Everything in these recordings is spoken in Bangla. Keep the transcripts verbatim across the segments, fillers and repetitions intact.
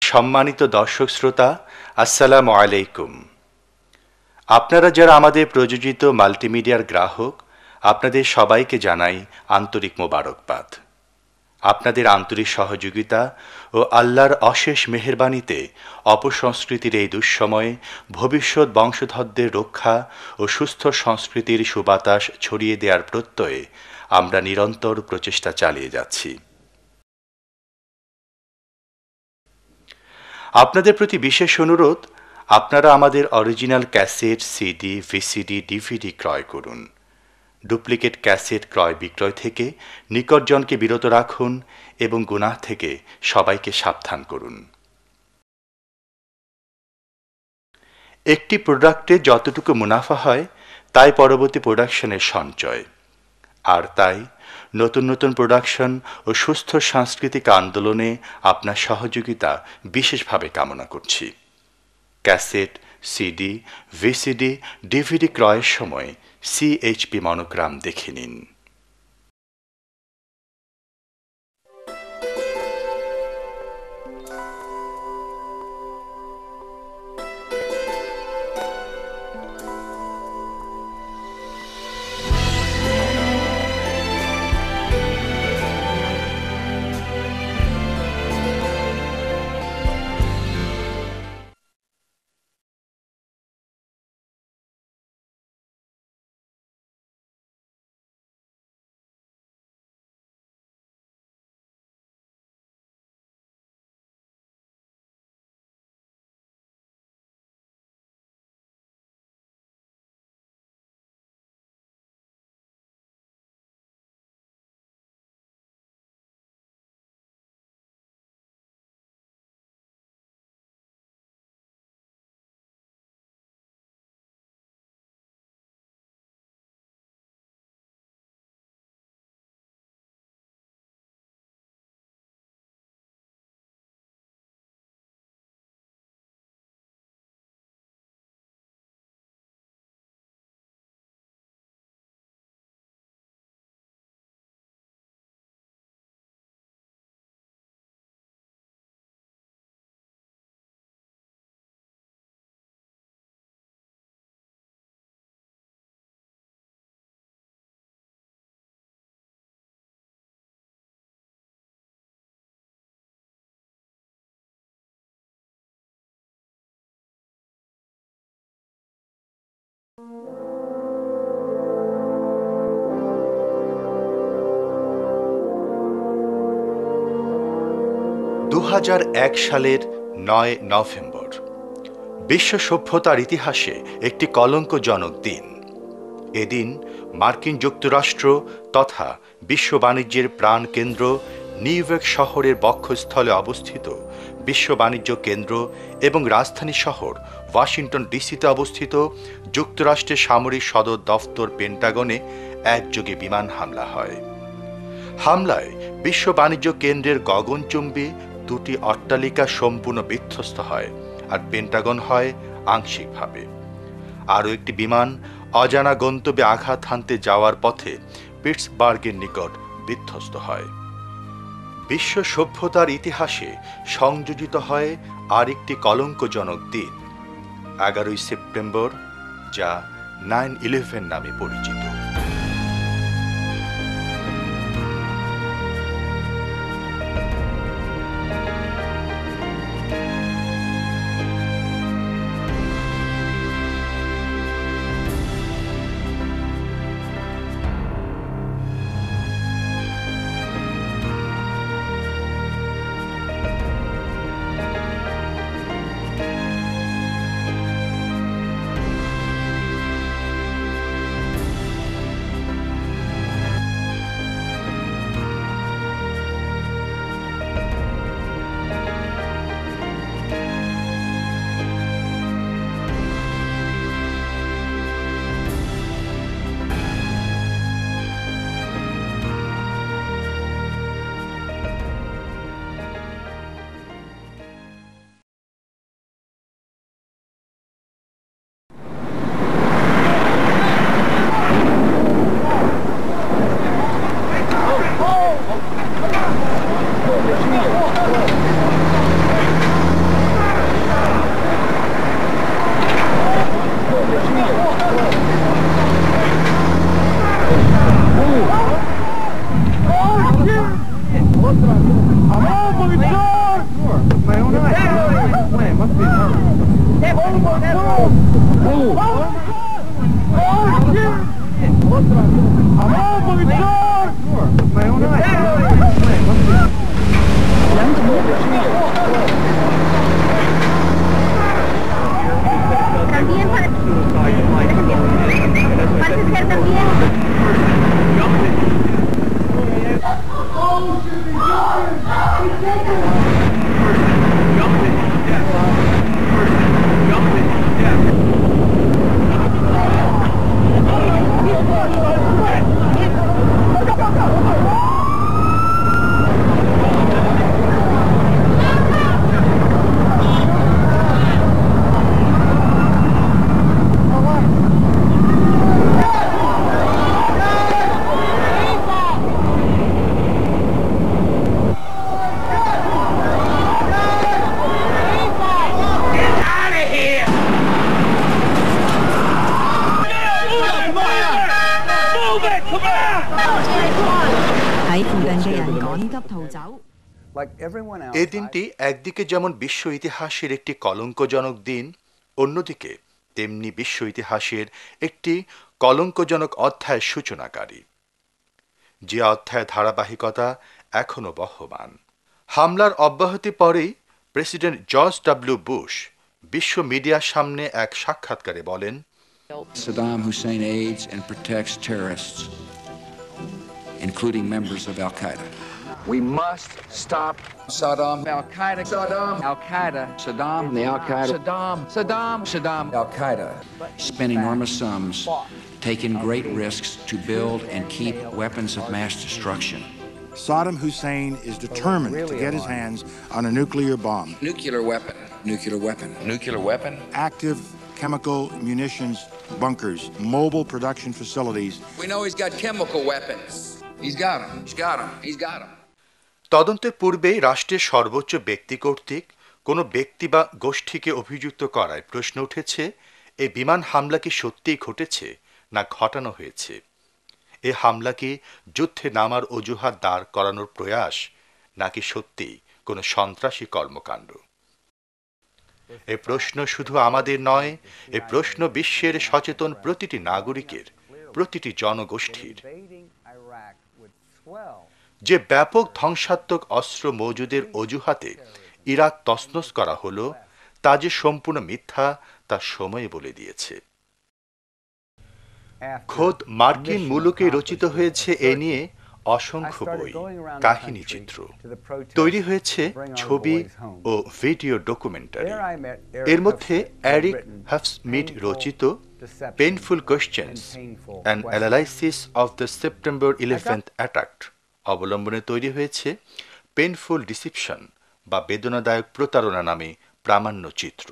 সম্মানিত দর্শক শ্রোতা, আসসালামু আলাইকুম। আপনারা যারা আমাদের প্রযোজিত মাল্টিমিডিয়ার গ্রাহক, আপনাদের সবাইকে জানাই আন্তরিক মোবারকবাদ। আপনাদের আন্তরিক সহযোগিতা ও আল্লাহর অশেষ মেহেরবানিতে অপসংস্কৃতির এই দুঃসময়ে ভবিষ্যৎ বংশধরদের রক্ষা ও সুস্থ সংস্কৃতির সুবাতাস ছড়িয়ে দেওয়ার প্রত্যয়ে আমরা নিরন্তর প্রচেষ্টা চালিয়ে যাচ্ছি। আপনাদের প্রতি বিশেষ অনুরোধ, আপনারা আমাদের original cassette, CD, VCD, DVD ক্রয় করুন। ডুপ্লিকেট ক্যাসেট ক্রয় বিক্রয় থেকে নিকটজনকে বিরত রাখুন এবং গুনাহ থেকে সবাইকে সাবধান করুন। একটি প্রোডাক্টে যতটুকু মুনাফা হয় তাই পরবর্তী প্রোডাকশনের সঞ্চয়, আর তাই নতুন নতুন প্রোডাকশন ও সুস্থ সাংস্কৃতিক আন্দোলনে আপনার সহযোগিতা বিশেষভাবে কামনা করছি। ক্যাসেট, সিডি, ভিসিডি, ডিভিডি ক্রয়ের সময় সিএইচপি মনোগ্রাম দেখে নিন। দু হাজার এক সালের নয় নভেম্বর বিশ্ব সভ্যতার ইতিহাসে একটি কলঙ্কজনক দিন। এদিন মার্কিন যুক্তরাষ্ট্র তথা বিশ্ব বাণিজ্যের প্রাণকেন্দ্র নিউ ইয়র্ক শহরের বক্ষস্থলে অবস্থিত বিশ্ব বাণিজ্য কেন্দ্র এবং রাজধানী শহর ওয়াশিংটন ডিসিতে অবস্থিত যুক্তরাষ্ট্রের সামরিক সদর দফতর পেন্টাগনে একযোগে বিমান হামলা হয়। হামলায় বিশ্ব বাণিজ্য কেন্দ্রের গগনচুম্বী দুটি অট্টালিকা সম্পূর্ণ বিধ্বস্ত হয়, আর পেন্টাগন হয় আংশিকভাবে। আরও একটি বিমান অজানা গন্তব্যে আঘাত হানতে যাওয়ার পথে পিটসবার্গের নিকট বিধ্বস্ত হয়। বিশ্ব সভ্যতার ইতিহাসে সংযোজিত হয় আরেকটি কলঙ্কজনক দিন, এগারোই সেপ্টেম্বর, যা নাইন ইলেভেন নামে পরিচিত। También para... Parece ser también... এ দিনটি একদিকে যেমন বিশ্ব ইতিহাসের একটি কলঙ্কজনক দিন, অন্যদিকে তেমনি বিশ্ব ইতিহাসের একটি কলঙ্কজনক অধ্যায়ের সূচনাকারী, যে অধ্যায়ের ধারাবাহিকতা এখনো বহমান। হামলার অব্যাহতি পরেই প্রেসিডেন্ট জর্জ ডব্লিউ বুশ বিশ্ব মিডিয়ার সামনে এক সাক্ষাৎকারে বলেন, Saddam Hussein aids and protects terrorists, including members of Al-Qaeda. We must stop Saddam, Al-Qaeda, Saddam, Al-Qaeda, Saddam, the Al-Qaeda, Saddam, Saddam, Saddam, Al-Qaeda. Spend enormous sums, taking great risks to build and keep weapons of mass destruction. Saddam Hussein is determined to get his hands on a nuclear bomb. Nuclear weapon, nuclear weapon, nuclear weapon. Active chemical munitions bunkers, mobile production facilities. We know he's got chemical weapons. He's got them. He's got them. He's got them. তদন্তের পূর্বেই রাষ্ট্রের সর্বোচ্চ ব্যক্তি কর্তৃক কোনো ব্যক্তি বা গোষ্ঠীকে অভিযুক্ত করায় প্রশ্ন উঠেছে, এই বিমান হামলা কি সত্যিই ঘটেছে না ঘটানো হয়েছে? এ হামলা কি যুদ্ধে নামার অজুহাত দাঁড় করানোর প্রয়াস, নাকি সত্যি কোনো সন্ত্রাসী কর্মকাণ্ড? এ প্রশ্ন শুধু আমাদের নয়, এ প্রশ্ন বিশ্বের সচেতন প্রতিটি নাগরিকের, প্রতিটি জনগোষ্ঠীর। যে ব্যাপক ধ্বংসাত্মক অস্ত্র মজুদের অজুহাতে ইরাক তছনছ করা হলো, তা যে সম্পূর্ণ মিথ্যা তা সময় বলে দিয়েছে। খোদ মার্কিন মুলুকে রচিত হয়েছে এ নিয়ে অসংখ্য বই, কাহিনী চিত্র তৈরি হয়েছে, ছবি ও ভিডিও ডকুমেন্টারি। এর মধ্যে এরিক হাফস্মিড রচিত painful questions and analysis of the September eleventh attack অবলম্বনে তৈরি হয়েছে পেইনফুল ডিসিপশন বা বেদনাদায়ক প্রতারণা নামে প্রামাণ্য চিত্র।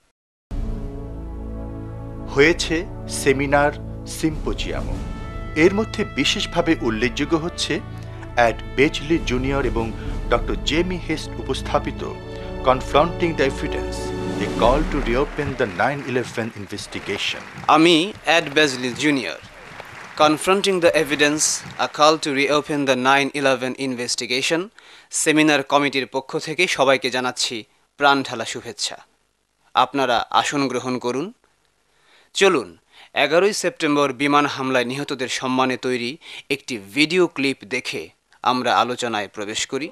হয়েছে সেমিনার, সিম্পোজিয়ামও। এর মধ্যে বিশেষভাবে উল্লেখযোগ্য হচ্ছে অ্যাড বেজলি জুনিয়র এবং ডক্টর জেমি হেস্ট উপস্থাপিত confronting the evidence, a call to reopen the nine eleven investigation. আমি Ed Begley junior, confronting the evidence, a call to reopen the nine eleven investigation seminar কমিটির পক্ষ থেকে সবাইকে জানাচ্ছি প্রাণঢালা শুভেচ্ছা। আপনারা আসন গ্রহণ করুন। চলুন এগারোই সেপ্টেম্বর বিমান হামলায় নিহতদের সম্মানে তৈরি একটি ভিডিও ক্লিপ দেখে আমরা আলোচনায় প্রবেশ করি।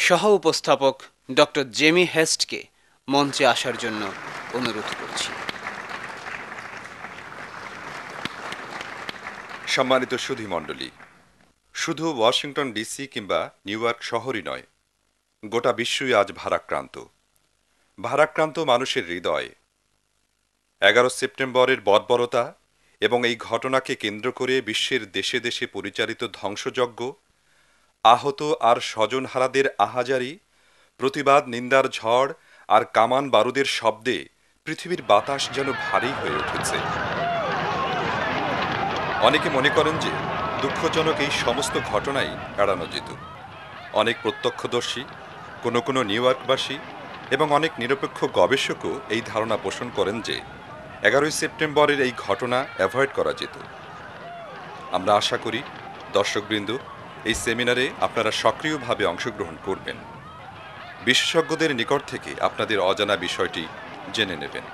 সহ উপস্থাপক ডক্টর জেমি হেস্টকে মঞ্চে আসার জন্য অনুরোধ করছি। সম্মানিত সুধীমণ্ডলী, শুধু ওয়াশিংটন ডিসি কিংবা নিউ ইয়র্ক শহরই নয়, গোটা বিশ্বই আজ ভারাক্রান্ত। ভারাক্রান্ত মানুষের হৃদয়। এগারো সেপ্টেম্বরের বর্বরতা এবং এই ঘটনাকে কেন্দ্র করে বিশ্বের দেশে দেশে পরিচালিত ধ্বংসযজ্ঞ, আহত আর স্বজনহারাদের আহাজারি, প্রতিবাদ, নিন্দার ঝড় আর কামান বারুদের শব্দে পৃথিবীর বাতাস যেন ভারী হয়ে উঠেছে। অনেকে মনে করেন যে দুঃখজনক এই সমস্ত ঘটনাই এড়ানো যেত। অনেক প্রত্যক্ষদর্শী, কোনো কোনো নিউ ইয়র্কবাসী এবং অনেক নিরপেক্ষ গবেষকও এই ধারণা পোষণ করেন যে এগারোই সেপ্টেম্বরের এই ঘটনা অ্যাভয়েড করা যেত। আমরা আশা করি দর্শকবৃন্দ এই সেমিনারে আপনারা সক্রিয়ভাবে অংশগ্রহণ করবেন, বিশেষজ্ঞদের নিকট থেকে আপনাদের অজানা বিষয়টি জেনে নেবেন।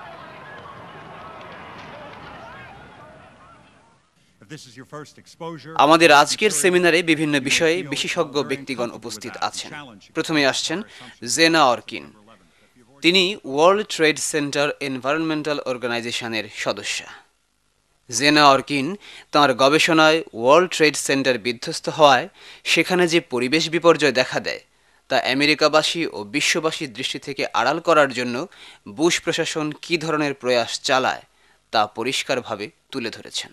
আমাদের আজকের সেমিনারে বিভিন্ন বিষয়ে বিশেষজ্ঞ ব্যক্তিগণ উপস্থিত আছেন। প্রথমে আসছেন জেনা অরকিন। তিনি ওয়ার্ল্ড ট্রেড সেন্টার এনভায়রনমেন্টাল অর্গানাইজেশনের সদস্যা। জেনা অরকিন তাঁর গবেষণায় ওয়ার্ল্ড ট্রেড সেন্টার বিধ্বস্ত হওয়ায় সেখানে যে পরিবেশ বিপর্যয় দেখা দেয় তা আমেরিকাবাসী ও বিশ্ববাসীর দৃষ্টি থেকে আড়াল করার জন্য বুশ প্রশাসন কী ধরনের প্রয়াস চালায় তা পরিষ্কারভাবে তুলে ধরেছেন।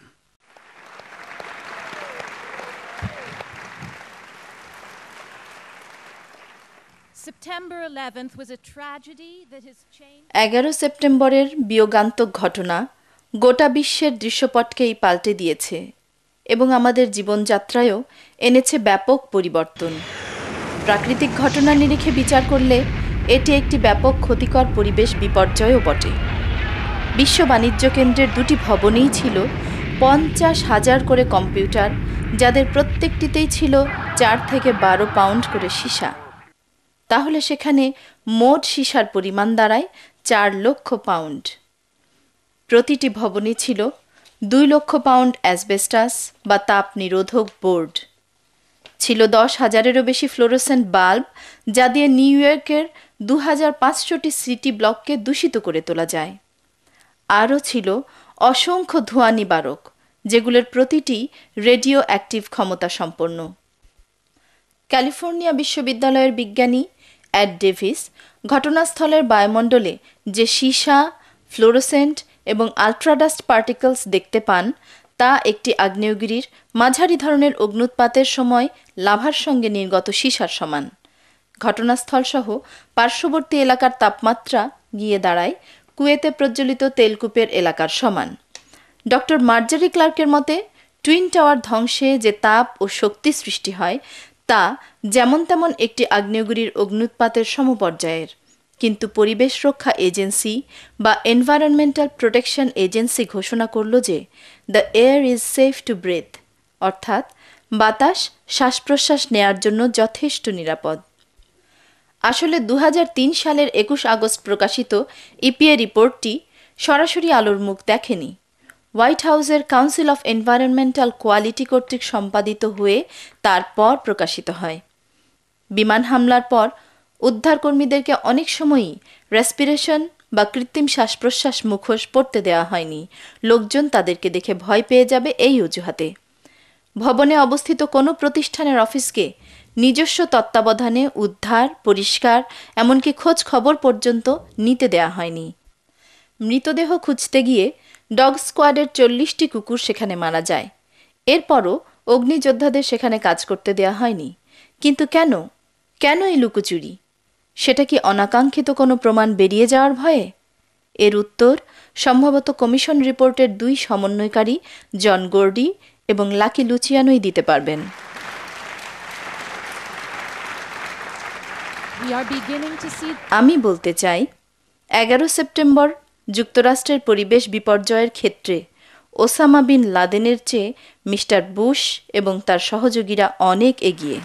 এগারো সেপ্টেম্বরের বিয়োগান্তক ঘটনা গোটা বিশ্বের দৃশ্যপটকেই পাল্টে দিয়েছে এবং আমাদের জীবনযাত্রায়ও এনেছে ব্যাপক পরিবর্তন। প্রাকৃতিক ঘটনা নিরিখে বিচার করলে এটি একটি ব্যাপক ক্ষতিকর পরিবেশ বিপর্যয়ও বটে। বিশ্ব বাণিজ্য কেন্দ্রের দুটি ভবনেই ছিল পঞ্চাশ হাজার করে কম্পিউটার, যাদের প্রত্যেকটিতেই ছিল চার থেকে বারো পাউন্ড করে সীসা। তাহলে সেখানে মোট সীসার পরিমাণ দাঁড়ায় চার লক্ষ পাউন্ড। প্রতিটি ভবনে ছিল দুই লক্ষ পাউন্ড অ্যাসবেস্টাস বা তাপ নিরোধক বোর্ড। ছিল দশ হাজারেরও বেশি ফ্লোরোসেন্ট বাল্ব, যা দিয়ে নিউ ইয়র্কের দু হাজার পাঁচশোটি সিটি ব্লককে দূষিত করে তোলা যায়। আরও ছিল অসংখ্য ধোঁয়া নিবারক, যেগুলোর প্রতিটি রেডিও অ্যাক্টিভ ক্ষমতা সম্পন্ন। ক্যালিফোর্নিয়া বিশ্ববিদ্যালয়ের বিজ্ঞানী অ্যাড ডেভিস ঘটনাস্থলের বায়ুমণ্ডলে যে সীসা, ফ্লোরোসেন্ট এবং আলট্রাডাস্ট পার্টিকলস দেখতে পান তা একটি আগ্নেয়গিরির মাঝারি ধরনের অগ্ন্যুৎপাতের সময় লাভার সঙ্গে নির্গত সীসার সমান। ঘটনাস্থলসহ পার্শ্ববর্তী এলাকার তাপমাত্রা গিয়ে দাঁড়ায় কুয়েতে প্রজ্বলিত তেলকূপের এলাকার সমান। ডক্টর মার্জারি ক্লার্কের মতে টুইন টাওয়ার ধ্বংসে যে তাপ ও শক্তি সৃষ্টি হয় তা যেমন তেমন একটি আগ্নেয়গিরির অগ্ন্যুৎপাতের সমপর্যায়ের, কিন্তু পরিবেশ রক্ষা এজেন্সি বা এনভায়রনমেন্টাল প্রোটেকশন এজেন্সি ঘোষণা করল যে the air is safe to breathe, অর্থাৎ বাতাস শ্বাস প্রশ্বাস নেয়ার জন্য যথেষ্ট নিরাপদ। আসলে দু হাজার তিন সালের একুশ আগস্ট প্রকাশিত ইপিএ রিপোর্টটি সরাসরি আলোর মুখ দেখেনি। হোয়াইট হাউসের কাউন্সিল অফ এনভায়রনমেন্টাল কোয়ালিটি কর্তৃক সম্পাদিত হয়ে তারপর প্রকাশিত হয়। বিমান হামলার পর উদ্ধারকর্মীদেরকে অনেক সময়ই রেসপিরেশন বা কৃত্রিম শ্বাস প্রশ্বাস মুখোশ পরতে দেওয়া হয়নি, লোকজন তাদেরকে দেখে ভয় পেয়ে যাবে এই অজুহাতে। ভবনে অবস্থিত কোনো প্রতিষ্ঠানের অফিসকে নিজস্ব তত্ত্বাবধানে উদ্ধার, পরিষ্কার, এমনকি খোঁজ খবর পর্যন্ত নিতে দেয়া হয়নি। মৃতদেহ খুঁজতে গিয়ে ডগ স্কোয়াডের চল্লিশটি কুকুর সেখানে মারা যায়। এরপরও অগ্নিযোদ্ধাদের সেখানে কাজ করতে দেয়া হয়নি। কিন্তু কেন কেন এই লুকোচুরি? সেটা কি অনাকাঙ্ক্ষিত কোনো প্রমাণ বেরিয়ে যাওয়ার ভয়ে? এর উত্তর সম্ভবত কমিশন রিপোর্টের দুই সমন্বয়কারী জন গোর্ডি এবং লাকি লুচিয়ানোই দিতে পারবেন। আমি বলতে চাই, এগারো সেপ্টেম্বর যুক্তরাষ্ট্রের পরিবেশ বিপর্যয়ের ক্ষেত্রে ওসামা বিন লাদেনের চেয়ে মিস্টার বুশ এবং তার সহযোগীরা অনেক এগিয়ে।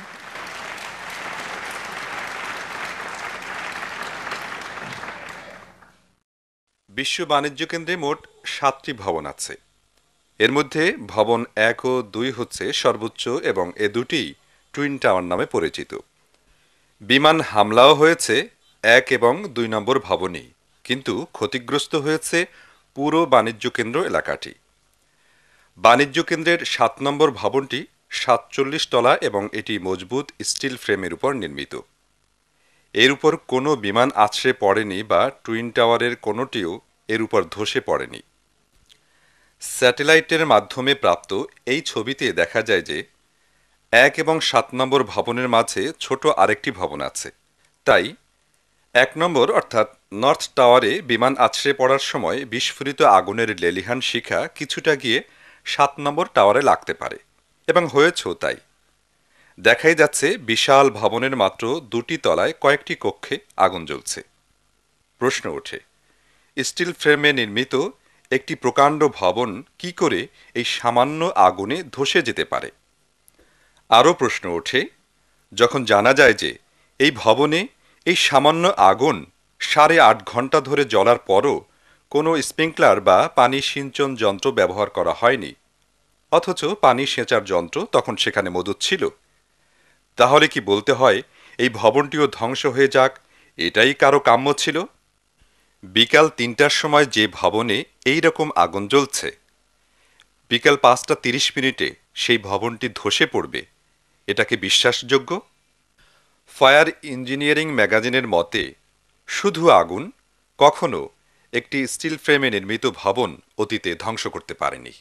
বিশ্ব বাণিজ্য কেন্দ্রে মোট সাতটি ভবন আছে। এর মধ্যে ভবন এক ও দুই হচ্ছে সর্বোচ্চ এবং এ দুটি টুইন টাওয়ার নামে পরিচিত। বিমান হামলাও হয়েছে এক এবং দুই নম্বর ভবনেই, কিন্তু ক্ষতিগ্রস্ত হয়েছে পুরো বাণিজ্য কেন্দ্র এলাকাটি। বাণিজ্য কেন্দ্রের সাত নম্বর ভবনটি সাতচল্লিশ তলা এবং এটি মজবুত স্টিল ফ্রেমের উপর নির্মিত। এর উপর কোনো বিমান আছড়ে পড়েনি বা টুইন টাওয়ারের কোনোটিও এর উপর ধসে পড়েনি। স্যাটেলাইটের মাধ্যমে প্রাপ্ত এই ছবিতে দেখা যায় যে এক এবং সাত নম্বর ভবনের মাঝে ছোট আরেকটি ভবন আছে। তাই এক নম্বর অর্থাৎ নর্থ টাওয়ারে বিমান আছড়ে পড়ার সময় বিস্ফোরিত আগুনের লেলিহান শিখা কিছুটা গিয়ে সাত নম্বর টাওয়ারে লাগতে পারে, এবং হয়েছেও তাই। দেখাই যাচ্ছে বিশাল ভবনের মাত্র দুটি তলায় কয়েকটি কক্ষে আগুন জ্বলছে। প্রশ্ন ওঠে, স্টিল ফ্রেমে নির্মিত একটি প্রকাণ্ড ভবন কি করে এই সামান্য আগুনে ধসে যেতে পারে? আরও প্রশ্ন ওঠে, যখন জানা যায় যে এই ভবনে এই সামান্য আগুন সাড়ে আট ঘন্টা ধরে জ্বলার পরও কোনো স্প্রিংকলার বা পানি সিঞ্চন যন্ত্র ব্যবহার করা হয়নি, অথচ পানি সেচার যন্ত্র তখন সেখানে মজুদ ছিল। তাহলে কি বলতে হয় এই ভবনটিও ধ্বংস হয়ে যাক, এটাই কারো কাম্য ছিল? বিকাল তিনটার সময় যে ভবনে এই রকম আগুন জ্বলছে, বিকাল পাঁচটা তিরিশ মিনিটে সেই ভবনটি ধসে পড়বে, এটা কি বিশ্বাসযোগ্য? ফায়ার ইঞ্জিনিয়ারিং ম্যাগাজিনের মতে শুধু আগুন কখনো একটি স্টিল ফ্রেমে নির্মিত ভবন অতীতে ধ্বংস করতে পারেনি।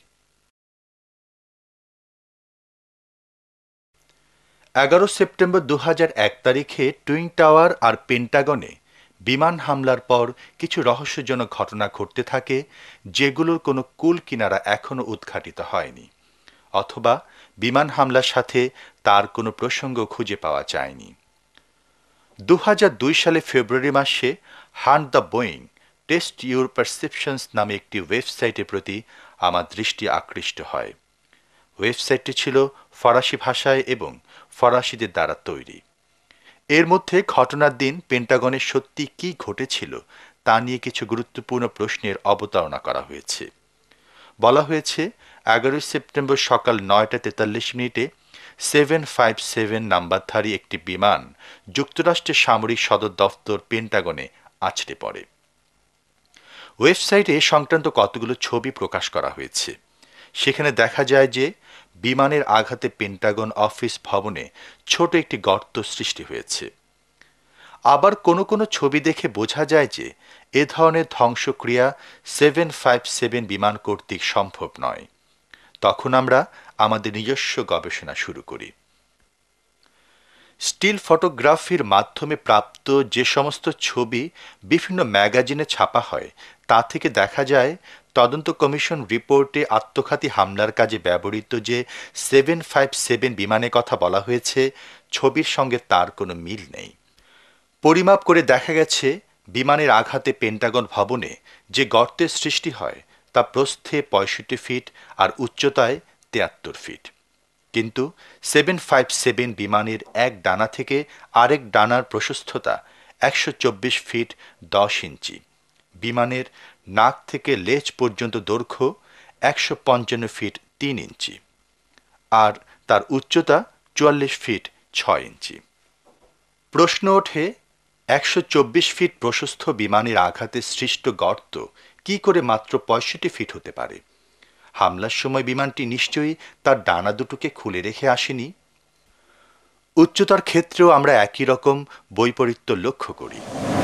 এগারো সেপ্টেম্বর দু হাজার এক তারিখে টুইন টাওয়ার আর পেন্টাগনে বিমান হামলার পর কিছু রহস্যজনক ঘটনা ঘটতে থাকে, যেগুলোর কোনো কুল কিনারা এখনও উদ্ঘাটিত হয়নি, অথবা বিমান হামলার সাথে তার কোনো প্রসঙ্গ খুঁজে পাওয়া যায়নি। দু হাজার দুই সালে ফেব্রুয়ারি মাসে hunt the Boeing test your perceptions নামে একটি ওয়েবসাইটের প্রতি আমার দৃষ্টি আকৃষ্ট হয়। ওয়েবসাইটটি ছিল ফরাসি ভাষায় এবং ফরাসিদের দ্বারা তৈরি। এর মধ্যে ঘটনার দিন পেন্টাগনে সত্যি কি ঘটেছিল তা নিয়ে কিছু গুরুত্বপূর্ণ প্রশ্নের অবতারণা করা হয়েছে। বলা হয়েছে, এগারোই সেপ্টেম্বর সকাল নয়টা তেতাল্লিশ মিনিটে সেভেন ফাইভ সেভেন নাম্বারধারী একটি বিমান যুক্তরাষ্ট্রের সামরিক সদর দফতর পেন্টাগনে আছড়ে পড়ে। ওয়েবসাইটে সংক্রান্ত কতগুলো ছবি প্রকাশ করা হয়েছে। সেখানে দেখা যায় যে বিমানের আঘাতে পেন্টাগন অফিস ভবনে ছোট একটি গর্ত সৃষ্টি হয়েছে। আবার কোনো কোনো ছবি দেখে বোঝা যায় যে এ ধরনের ধ্বংসক্রিয়া সেভেন ফাইভ সেভেন বিমান কর্তৃক সম্ভব নয়। তখন আমরা আমাদের নিজস্ব গবেষণা শুরু করি। স্টিল ফটোগ্রাফির মাধ্যমে প্রাপ্ত যে সমস্ত ছবি বিভিন্ন ম্যাগাজিনে ছাপা হয়, তা থেকে দেখা যায় তদন্ত কমিশন রিপোর্টে আত্মঘাতী হামলার কাজে ব্যবহৃত যে সেভেন ফাইভ সেভেন বিমানের কথা বলা হয়েছে, ছবির সঙ্গে তার কোনো মিল নেই। পরিমাপ করে দেখা গেছে বিমানের আঘাতে পেন্টাগন ভবনে যে গর্তের সৃষ্টি হয় তা প্রস্থে পঁয়ষট্টি ফিট আর উচ্চতায় তিয়াত্তর ফিট। কিন্তু সেভেন ফাইভ সেভেন বিমানের এক ডানা থেকে আরেক ডানার প্রশস্ততা একশো চব্বিশ ফিট দশ ইঞ্চি। বিমানের নাক থেকে লেজ পর্যন্ত দৈর্ঘ্য একশো পঞ্চান্ন ফিট তিন ইঞ্চি আর তার উচ্চতা চুয়াল্লিশ ফিট ছয় ইঞ্চি। প্রশ্ন ওঠে, একশো চব্বিশ ফিট প্রশস্ত বিমানের আঘাতে সৃষ্ট গর্ত কি করে মাত্র পঁয়ষট্টি ফিট হতে পারে? হামলার সময় বিমানটি নিশ্চয়ই তার ডানা দুটোকে খুলে রেখে আসেনি। উচ্চতার ক্ষেত্রেও আমরা একই রকম বৈপরীত্য লক্ষ্য করি।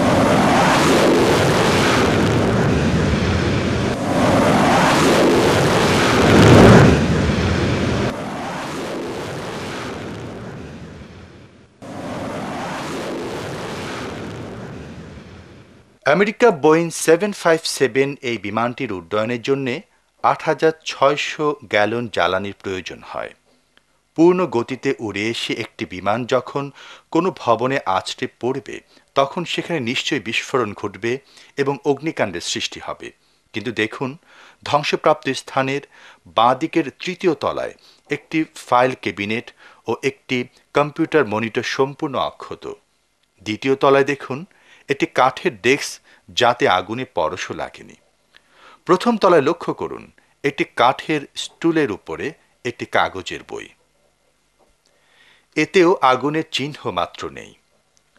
America Boeing seven five seven এই বিমানটির উড্ডয়নের জন্যে আট হাজার ছয়শো গ্যালন জ্বালানির প্রয়োজন হয়। পূর্ণ গতিতে উড়ে এসে একটি বিমান যখন কোনো ভবনে আছড়ে পড়বে, তখন সেখানে নিশ্চয়ই বিস্ফোরণ ঘটবে এবং অগ্নিকাণ্ডের সৃষ্টি হবে। কিন্তু দেখুন, ধ্বংসপ্রাপ্ত স্থানের বাঁ দিকের তৃতীয় তলায় একটি ফাইল ক্যাবিনেট ও একটি কম্পিউটার মনিটর সম্পূর্ণ অক্ষত। দ্বিতীয় তলায় দেখুন একটি কাঠের ডেস্ক, যাতে আগুনে পরশও লাগেনি। প্রথম তলায় লক্ষ্য করুন একটি কাঠের স্টুলের উপরে একটি কাগজের বই। এতেও আগুনের চিহ্ন মাত্র নেই।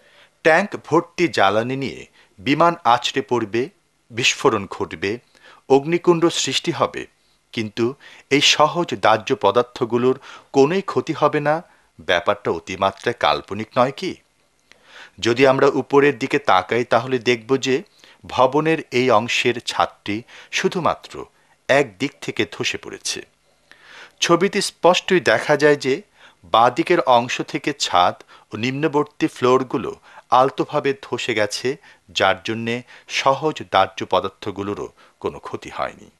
ট্যাঙ্ক ভর্তি জ্বালানি নিয়ে বিমান আছড়ে পড়বে, বিস্ফোরণ ঘটবে, অগ্নিকুণ্ড সৃষ্টি হবে, কিন্তু এই সহজ দাহ্য পদার্থগুলোর কোনোই ক্ষতি হবে না, ব্যাপারটা অতিমাত্রায় কাল্পনিক নয় কি? যদি আমরা উপরের দিকে তাকাই তাহলে দেখব যে ভবনের এই অংশের ছাদটি শুধুমাত্র এক দিক থেকে ধসে পড়েছে। ছবিতে স্পষ্টই দেখা যায় যে বাঁ দিকের অংশ থেকে ছাদ ও নিম্নবর্তী ফ্লোরগুলো আলতোভাবে ধসে গেছে, যার জন্যে সহজ দাহ্য পদার্থগুলোরও কোনো ক্ষতি হয়নি।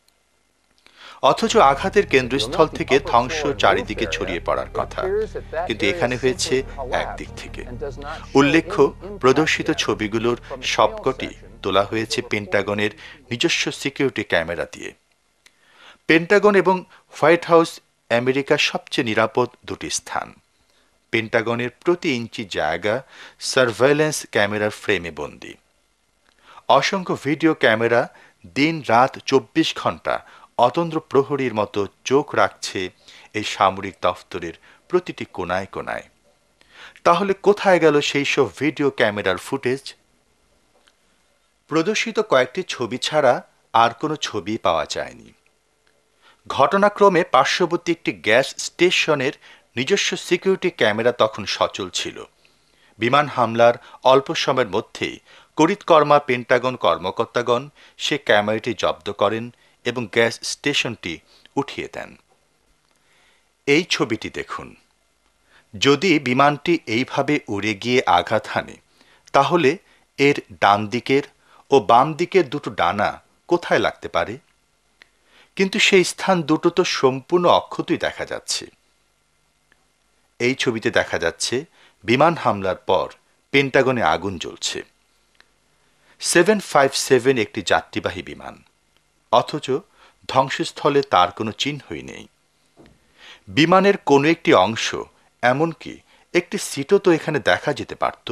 অথচ আঘাতের কেন্দ্রস্থল থেকে ধ্বংস চারিদিকে ছড়িয়ে পড়ার কথা, কিন্তু এখানে হয়েছে একদিক থেকে। উল্লেখ্য, প্রদর্শিত ছবিগুলোর সবকটি তোলা হয়েছে পেন্টাগনের নিজস্ব সিকিউরিটি ক্যামেরা দিয়ে। পেন্টাগন এবং হোয়াইট হাউস আমেরিকার সবচেয়ে নিরাপদ দুটি স্থান। পেন্টাগনের প্রতি ইঞ্চি জায়গা সার্ভেইলেন্স ক্যামেরার ফ্রেমে বন্দী। অসংখ্য ভিডিও ক্যামেরা দিন রাত চব্বিশ ঘন্টা অতন্দ্র প্রহরীর মতো চোখ রাখছে এই সামরিক দফতরের প্রতিটি কোনায় কোনায়। তাহলে কোথায় গেল সেই সব ভিডিও ক্যামেরার ফুটেজ? প্রদর্শিত কয়েকটি ছবি ছাড়া আর কোনো ছবি পাওয়া যায়নি। ঘটনাক্রমে পার্শ্ববর্তী একটি গ্যাস স্টেশনের নিজস্ব সিকিউরিটি ক্যামেরা তখন সচল ছিল। বিমান হামলার অল্প সময়ের মধ্যেই করিতকর্মা পেন্টাগন কর্মকর্তাগণ সে ক্যামেরাটি জব্দ করেন এবং গ্যাস স্টেশনটি উঠিয়ে দেন। এই ছবিটি দেখুন। যদি বিমানটি এইভাবে উড়ে গিয়ে আঘাত হানে, তাহলে এর ডান দিকের ও বাম দিকের দুটো ডানা কোথায় লাগতে পারে? কিন্তু সেই স্থান দুটো তো সম্পূর্ণ অক্ষতই দেখা যাচ্ছে। এই ছবিতে দেখা যাচ্ছে বিমান হামলার পর পেন্টাগনে আগুন জ্বলছে। সেভেন ফাইভ সেভেন একটি যাত্রীবাহী বিমান, অথচ ধ্বংসস্থলে তার কোনো চিহ্নই নেই। বিমানের কোনো একটি অংশ, এমনকি একটি সিটও তো এখানে দেখা যেতে পারত।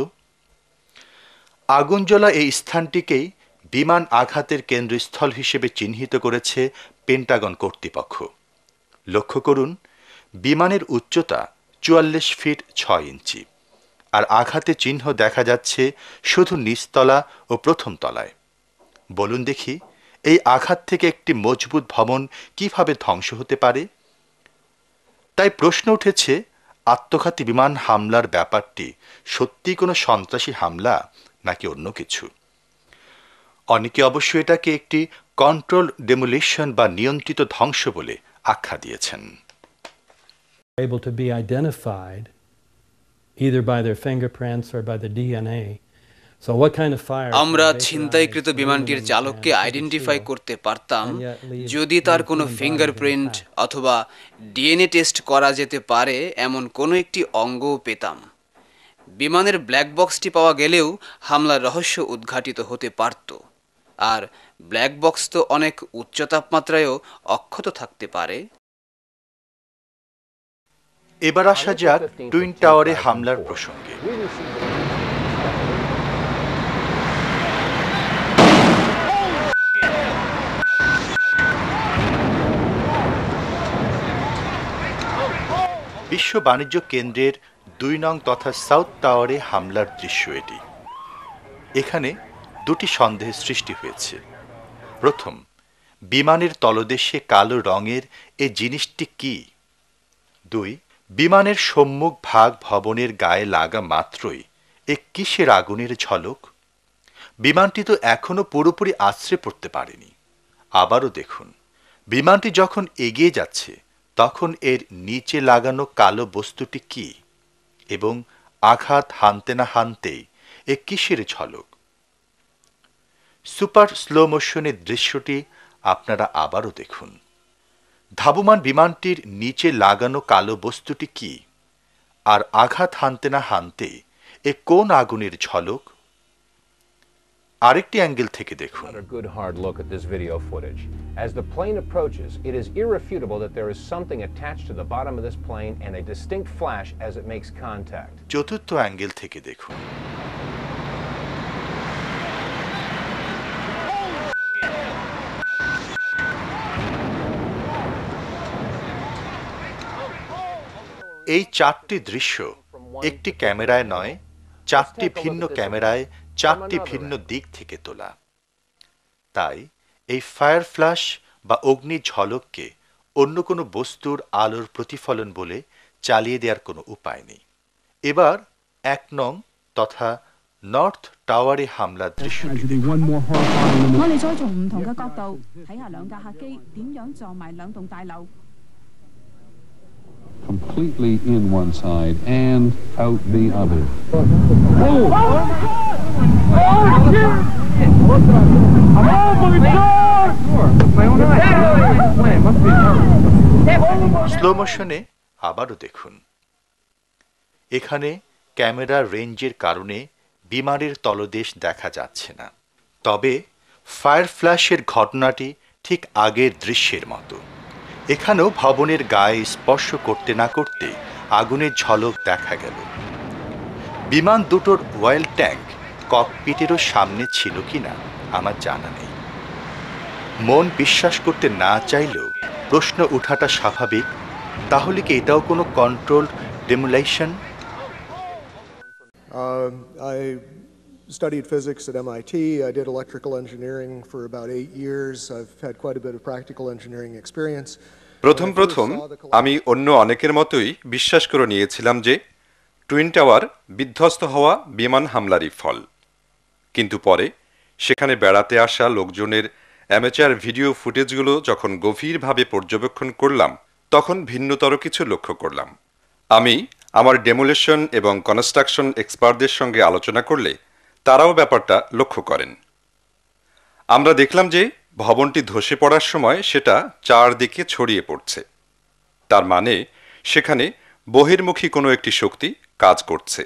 আগুন জ্বলা এই স্থানটিকেই বিমান আঘাতের কেন্দ্রস্থল হিসেবে চিহ্নিত করেছে পেন্টাগন কর্তৃপক্ষ। লক্ষ্য করুন, বিমানের উচ্চতা চুয়াল্লিশ ফিট ছয় ইঞ্চি, আর আঘাতের চিহ্ন দেখা যাচ্ছে শুধু নিচতলা ও প্রথম তলায়। বলুন দেখি, এই আঘাত থেকে একটি মজবুত ভবন কিভাবে ধ্বংস হতে পারে? তাই প্রশ্ন উঠেছে, আত্মঘাতী বিমান হামলার ব্যাপারটি সত্যি কোনো সন্ত্রাসী হামলা নাকি অন্য কিছু? অনেকে অবশ্য এটাকে একটি কন্ট্রোল ডেমোলিশন বা নিয়ন্ত্রিত ধ্বংস বলে আখ্যা দিয়েছেন। Able to be identified either by their fingerprints or by the D N A. So what kind of fire? আমরা ছিনতাইকৃত বিমানটির চালককে আইডেন্টিফাই করতে পারতাম যদি তার কোনো ফিঙ্গারপ্রিন্ট অথবা ডিএনএ টেস্ট করা যেতে পারে এমন কোনো একটি অঙ্গও পেতাম। বিমানের ব্ল্যাক বক্সটি পাওয়া গেলেও হামলার রহস্য উদ্ঘাটিত হতে পারত। আর ব্ল্যাক বক্স তো অনেক উচ্চ তাপমাত্রায়ও অক্ষত থাকতে পারে। এবার আসা যাক টুইন টাওয়ারে হামলার প্রসঙ্গে। বিশ্ব বাণিজ্য কেন্দ্রের দুই নং তথা সাউথ টাওয়ারে হামলার দৃশ্য এটি। এখানে দুটি সন্দেহের সৃষ্টি হয়েছে। প্রথম, বিমানের তলদেশে কালো রঙের এই জিনিসটি কি? দুই, বিমানের সম্মুখ ভাগ ভবনের গায়ে লাগা মাত্রই এ কিসের আগুনের ঝলক? বিমানটি তো এখনো পুরোপুরি আছড়ে পড়তে পারেনি। আবারও দেখুন, বিমানটি যখন এগিয়ে যাচ্ছে তখন এর নিচে লাগানো কালো বস্তুটি কি, এবং আঘাত হানতে না হানতেই এ কিসের ঝলক? সুপার স্লো মোশনের দৃশ্যটি আপনারা আবারও দেখুন। ধাবমান বিমানটির নিচে লাগানো কালো বস্তুটি কি, আর আঘাত হানতে না হানতে এ কোন আগুনের ঝলক? আরেকটি অ্যাঙ্গেল থেকে দেখুন। A good hard look at this video footage. As the plane approaches, it is irrefutable that there is something attached to the bottom of this plane and a distinct flash as it makes contact. চতুর্থ অ্যাঙ্গেল থেকে দেখুন। এই চারটি দৃশ্য একটি ক্যামেরায় নয়, চারটি ভিন্ন ক্যামেরায় চারটি ভিন্ন দিক থেকে তোলা। তাই এই ফায়ার ফ্ল্যাশ বা অগ্নি ঝলককে অন্য কোনো বস্তুর আলোর প্রতিফলন বলে চালিয়ে দেওয়ার কোনো উপায় নেই। এবার এক নং তথা নর্থ টাওয়ারে হামলার দৃশ্যটি দেখুন। Completely in one side and out the other. Slow মোশনে আবারও দেখুন। এখানে ক্যামেরার রেঞ্জের কারণে বিমানের তলদেশ দেখা যাচ্ছে না, তবে ফায়ার ফ্ল্যাশের ঘটনাটি ঠিক আগের দৃশ্যের মতো। এখানেও ভবনের গায়ে স্পর্শ করতে না করতে আগুনের ঝলক দেখা গেল। বিমান দুটোর অয়েল ট্যাঙ্ক ককপিটেরও সামনে ছিল কিনা আমার জানা নেই। মন বিশ্বাস করতে না চাইলেও প্রশ্ন ওঠাটা স্বাভাবিক, তাহলে কি এটাও কোনো controlled demolition? Uh, I studied physics at M I T. I did electrical engineering for about eight years. I've had quite a bit of practical engineering experience. প্রথম প্রথম আমি অন্য অনেকের মতোই বিশ্বাস করে নিয়েছিলাম যে টুইন টাওয়ার বিধ্বস্ত হওয়া বিমান হামলারই ফল। কিন্তু পরে সেখানে বেড়াতে আসা লোকজনের অ্যামেচার ভিডিও ফুটেজগুলো যখন গভীরভাবে পর্যবেক্ষণ করলাম, তখন ভিন্নতর কিছু লক্ষ্য করলাম। আমি আমার ডেমোলেশন এবং কনস্ট্রাকশন এক্সপার্টদের সঙ্গে আলোচনা করলে তারাও ব্যাপারটা লক্ষ্য করেন। আমরা দেখলাম যে ভবনটি ধসে পড়ার সময় সেটা চারদিকে ছড়িয়ে পড়ছে। তার মানে সেখানে বহির্মুখী কোনো একটি শক্তি কাজ করছে।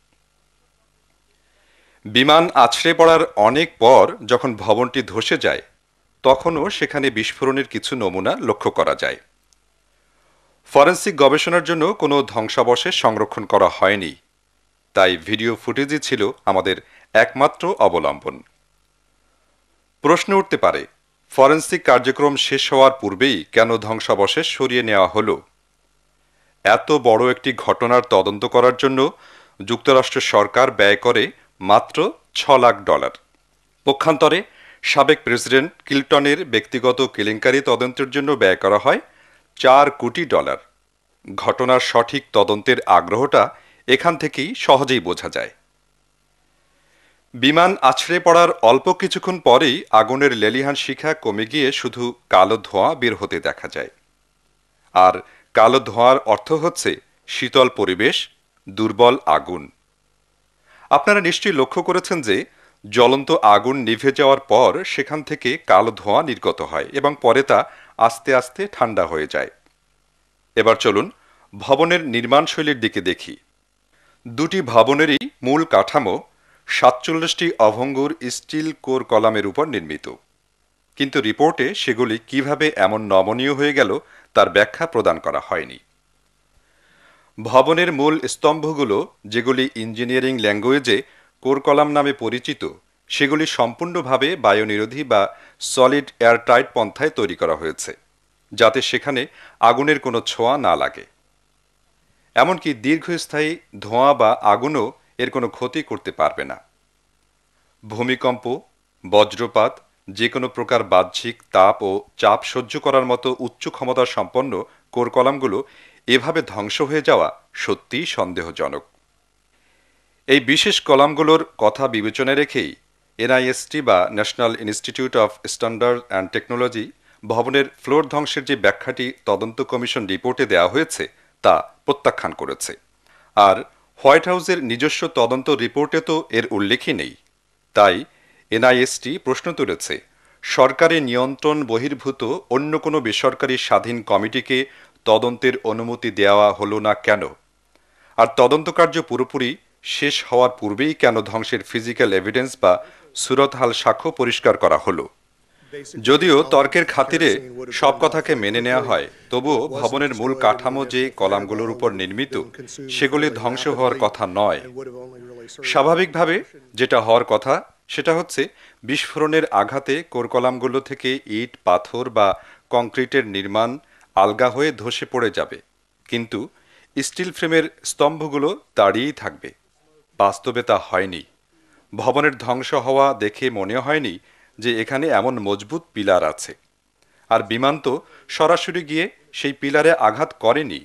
বিমান আছড়ে পড়ার অনেক পর যখন ভবনটি ধসে যায়, তখনও সেখানে বিস্ফোরণের কিছু নমুনা লক্ষ্য করা যায়। ফরেনসিক গবেষণার জন্য কোনো ধ্বংসাবশেষ সংরক্ষণ করা হয়নি, তাই ভিডিও ফুটেজই ছিল আমাদের একমাত্র অবলম্বন। প্রশ্ন উঠতে পারে, ফরেনসিক কার্যক্রম শেষ হওয়ার পূর্বেই কেন ধ্বংসাবশেষ সরিয়ে নেওয়া হলো? এত বড় একটি ঘটনার তদন্ত করার জন্য যুক্তরাষ্ট্র সরকার ব্যয় করে মাত্র ছ লাখ ডলার। পক্ষান্তরে সাবেক প্রেসিডেন্ট ক্লিনটনের ব্যক্তিগত কেলেঙ্কারি তদন্তের জন্য ব্যয় করা হয় চার কোটি ডলার। ঘটনার সঠিক তদন্তের আগ্রহটা এখান থেকেই সহজেই বোঝা যায়। বিমান আছড়ে পড়ার অল্প কিছুক্ষণ পরেই আগুনের লেলিহান শিখা কমে গিয়ে শুধু কালো ধোঁয়া বের হতে দেখা যায়। আর কালো ধোঁয়ার অর্থ হচ্ছে শীতল পরিবেশ, দুর্বল আগুন। আপনারা নিশ্চয়ই লক্ষ্য করেছেন যে জ্বলন্ত আগুন নিভে যাওয়ার পর সেখান থেকে কালো ধোঁয়া নির্গত হয় এবং পরে তা আস্তে আস্তে ঠান্ডা হয়ে যায়। এবার চলুন ভবনের নির্মাণশৈলীর দিকে দেখি। দুটি ভবনেরই মূল কাঠামো সাতচল্লিশটি অভঙ্গুর স্টিল কোর কলামের উপর নির্মিত, কিন্তু রিপোর্টে সেগুলি কিভাবে এমন নমনীয় হয়ে গেল তার ব্যাখ্যা প্রদান করা হয়নি। ভবনের মূল স্তম্ভগুলো, যেগুলি ইঞ্জিনিয়ারিং ল্যাঙ্গুয়েজে কোর কলাম নামে পরিচিত, সেগুলি সম্পূর্ণভাবে বায়ুনিরোধী বা সলিড এয়ারটাইট পন্থায় তৈরি করা হয়েছে, যাতে সেখানে আগুনের কোনো ছোঁয়া না লাগে। এমনকি দীর্ঘস্থায়ী ধোঁয়া বা আগুনও এর কোনো ক্ষতি করতে পারবে না। ভূমিকম্প, বজ্রপাত, যে কোনো প্রকার বাহ্যিক তাপ ও চাপ সহ্য করার মতো উচ্চ ক্ষমতা সম্পন্ন কোর কলামগুলো এভাবে ধ্বংস হয়ে যাওয়া সত্যিই সন্দেহজনক। এই বিশেষ কলামগুলোর কথা বিবেচনায় রেখেই এন আই এস টি বা national institute of standard and technology ভবনের ফ্লোর ধ্বংসের যে ব্যাখ্যাটি তদন্ত কমিশন রিপোর্টে দেওয়া হয়েছে তা প্রত্যাখ্যান করেছে। আর হোয়াইট হাউসের নিজস্ব তদন্ত রিপোর্টে তো এর উল্লেখই নেই। তাই এন আই এস টি প্রশ্ন তুলেছে, সরকারি নিয়ন্ত্রণ বহির্ভূত অন্য কোনো বেসরকারি স্বাধীন কমিটিকে তদন্তের অনুমতি দেওয়া হলো না কেন? আর তদন্ত কার্য পুরোপুরি শেষ হওয়ার পূর্বেই কেন ধ্বংসের ফিজিক্যাল এভিডেন্স বা সুরতহাল সাক্ষ্য পরিষ্কার করা হলো? যদিও তর্কের খাতিরে সব কথাকে মেনে নেওয়া হয়, তবুও ভবনের মূল কাঠামো যে কলামগুলোর উপর নির্মিত, সেগুলি ধ্বংস হওয়ার কথা নয়। স্বাভাবিকভাবে যেটা হওয়ার কথা সেটা হচ্ছে বিস্ফোরণের আঘাতে কোর কলামগুলো থেকে ইট, পাথর বা কংক্রিটের নির্মাণ আলগা হয়ে ধসে পড়ে যাবে, কিন্তু স্টিল ফ্রেমের স্তম্ভগুলো দাঁড়িয়েই থাকবে। বাস্তবে তা হয়নি। ভবনের ধ্বংস হওয়া দেখে মনে হয়নি যে এখানে এমন মজবুত পিলার আছে, আর বিমান তো সরাসরি গিয়ে সেই পিলারে আঘাত করেনি।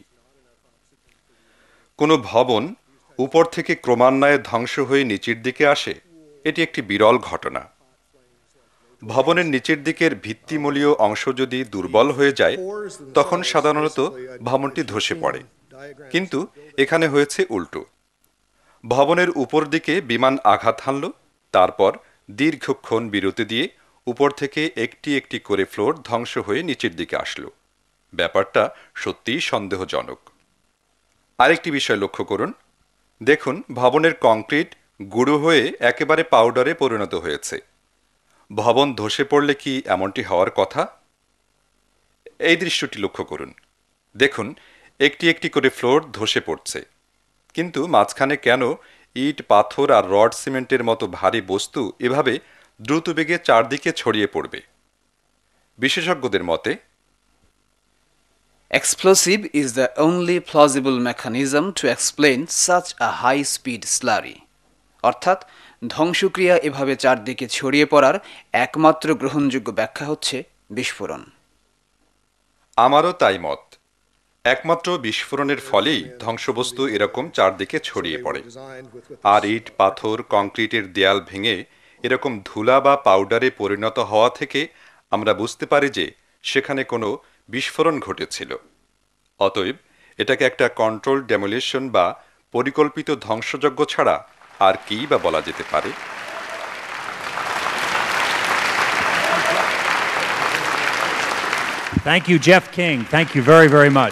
কোনো ভবন উপর থেকে ক্রমান্বয়ে ধ্বংস হয়ে নিচের দিকে আসে, এটি একটি বিরল ঘটনা। ভবনের নিচের দিকের ভিত্তিমূলীয় অংশ যদি দুর্বল হয়ে যায় তখন সাধারণত ভবনটি ধসে পড়ে, কিন্তু এখানে হয়েছে উল্টো। ভবনের উপর দিকে বিমান আঘাত হানল, তারপর দীর্ঘক্ষণ বিরতি দিয়ে উপর থেকে একটি একটি করে ফ্লোর ধ্বংস হয়ে নিচের দিকে আসলো। ব্যাপারটা সত্যিই সন্দেহজনক। আরেকটি বিষয় লক্ষ্য করুন, দেখুন ভবনের কংক্রিট গুঁড়ো হয়ে একেবারে পাউডারে পরিণত হয়েছে। ভবন ধসে পড়লে কি এমনটি হওয়ার কথা? এই দৃশ্যটি লক্ষ্য করুন, দেখুন একটি একটি করে ফ্লোর ধসে পড়ছে, কিন্তু মাঝখানে কেন ইট, পাথর আর রড সিমেন্টের মতো ভারী বস্তু এভাবে দ্রুত বেগে চারদিকে ছড়িয়ে পড়বে? বিশেষজ্ঞদের মতে, Explosive is the only plausible mechanism to explain such a high speed slurry. অর্থাৎ ধ্বংসক্রিয়া এভাবে চারদিকে ছড়িয়ে পড়ার একমাত্র গ্রহণযোগ্য ব্যাখ্যা হচ্ছে বিস্ফোরণ। আমারও তাই মত। একমাত্র বিস্ফোরণের ফলেই ধ্বংসবস্তু এরকম চারদিকে ছড়িয়ে পড়ে, আর ইট, পাথর, কংক্রিটের দেয়াল ভেঙে এরকম ধুলা বা পাউডারে পরিণত হওয়া থেকে আমরা বুঝতে পারি যে সেখানে কোনো বিস্ফোরণ ঘটেছিল। অতএব এটাকে একটা কন্ট্রোল ডেমোলিশন বা পরিকল্পিত ধ্বংসযজ্ঞ ছাড়া আর কি বা বলা যেতে পারে? Thank you, Jeff King. Thank you very, very much.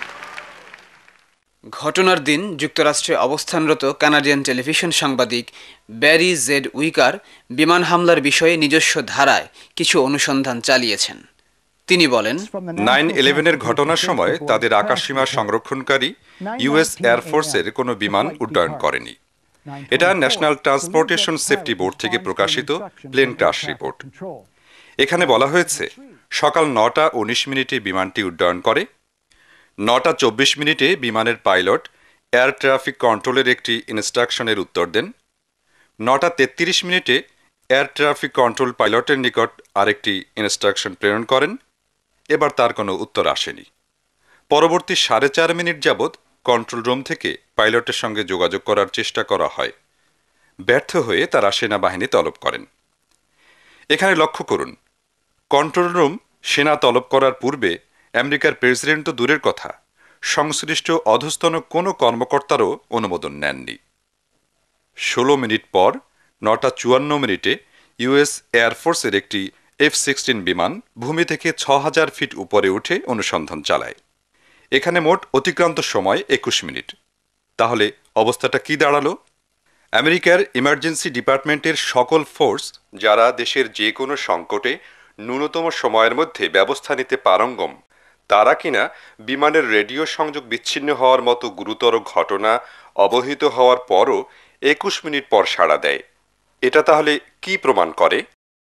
ঘটনার দিন যুক্তরাষ্ট্রে অবস্থানরত কানাডিয়ান টেলিভিশন সাংবাদিক ব্যারি জেড উইকার বিমান হামলার বিষয়ে নিজস্ব ধারায় কিছু অনুসন্ধান চালিয়েছেন। তিনি বলেন, নাইন ইলেভেনের ঘটনার সময় তাদের আকাশসীমা সংরক্ষণকারী ইউএস এয়ারফোর্সের কোনো বিমান উড্ডয়ন করেনি। এটা ন্যাশনাল ট্রান্সপোর্টেশন সেফটি বোর্ড থেকে প্রকাশিত প্লেন ক্র্যাশ রিপোর্ট। এখানে বলা হয়েছে সকাল নটা উনিশ মিনিটে বিমানটি উড্ডয়ন করে। নটা চব্বিশ মিনিটে বিমানের পাইলট এয়ার ট্রাফিক কন্ট্রোলের একটি ইনস্ট্রাকশনের উত্তর দেন। নটা তেত্রিশ মিনিটে এয়ার ট্রাফিক কন্ট্রোল পাইলটের নিকট আরেকটি ইনস্ট্রাকশন প্রেরণ করেন। এবার তার কোনো উত্তর আসেনি। পরবর্তী সাড়ে চার মিনিট যাবৎ কন্ট্রোল রুম থেকে পাইলটের সঙ্গে যোগাযোগ করার চেষ্টা করা হয়। ব্যর্থ হয়ে তারা সেনাবাহিনী তলব করেন। এখানে লক্ষ্য করুন, কন্ট্রোল রুম সেনা তলব করার পূর্বে আমেরিকার প্রেসিডেন্ট তো দূরের কথা, সংশ্লিষ্ট অধস্তন কোনো কর্মকর্তারও অনুমোদন নেননি। ষোলো মিনিট পর নটা চুয়ান্ন মিনিটে ইউএস এয়ারফোর্সের একটি এফ সিক্সটিন বিমান ভূমি থেকে ছ হাজার ফিট উপরে উঠে অনুসন্ধান চালায়। এখানে মোট অতিক্রান্ত সময় একুশ মিনিট। তাহলে অবস্থাটা কি দাঁড়ালো? আমেরিকার ইমার্জেন্সি ডিপার্টমেন্টের সকল ফোর্স, যারা দেশের যে কোনো সংকটে ন্যূনতম সময়ের মধ্যে ব্যবস্থা নিতে পারঙ্গম, তারা কিনা বিমানের রেডিও সংযোগ বিচ্ছিন্ন হওয়ার মতো গুরুতর ঘটনা অবহিত হওয়ার পরও একুশ মিনিট পর সাড়া দেয়। এটা তাহলে কি প্রমাণ করে?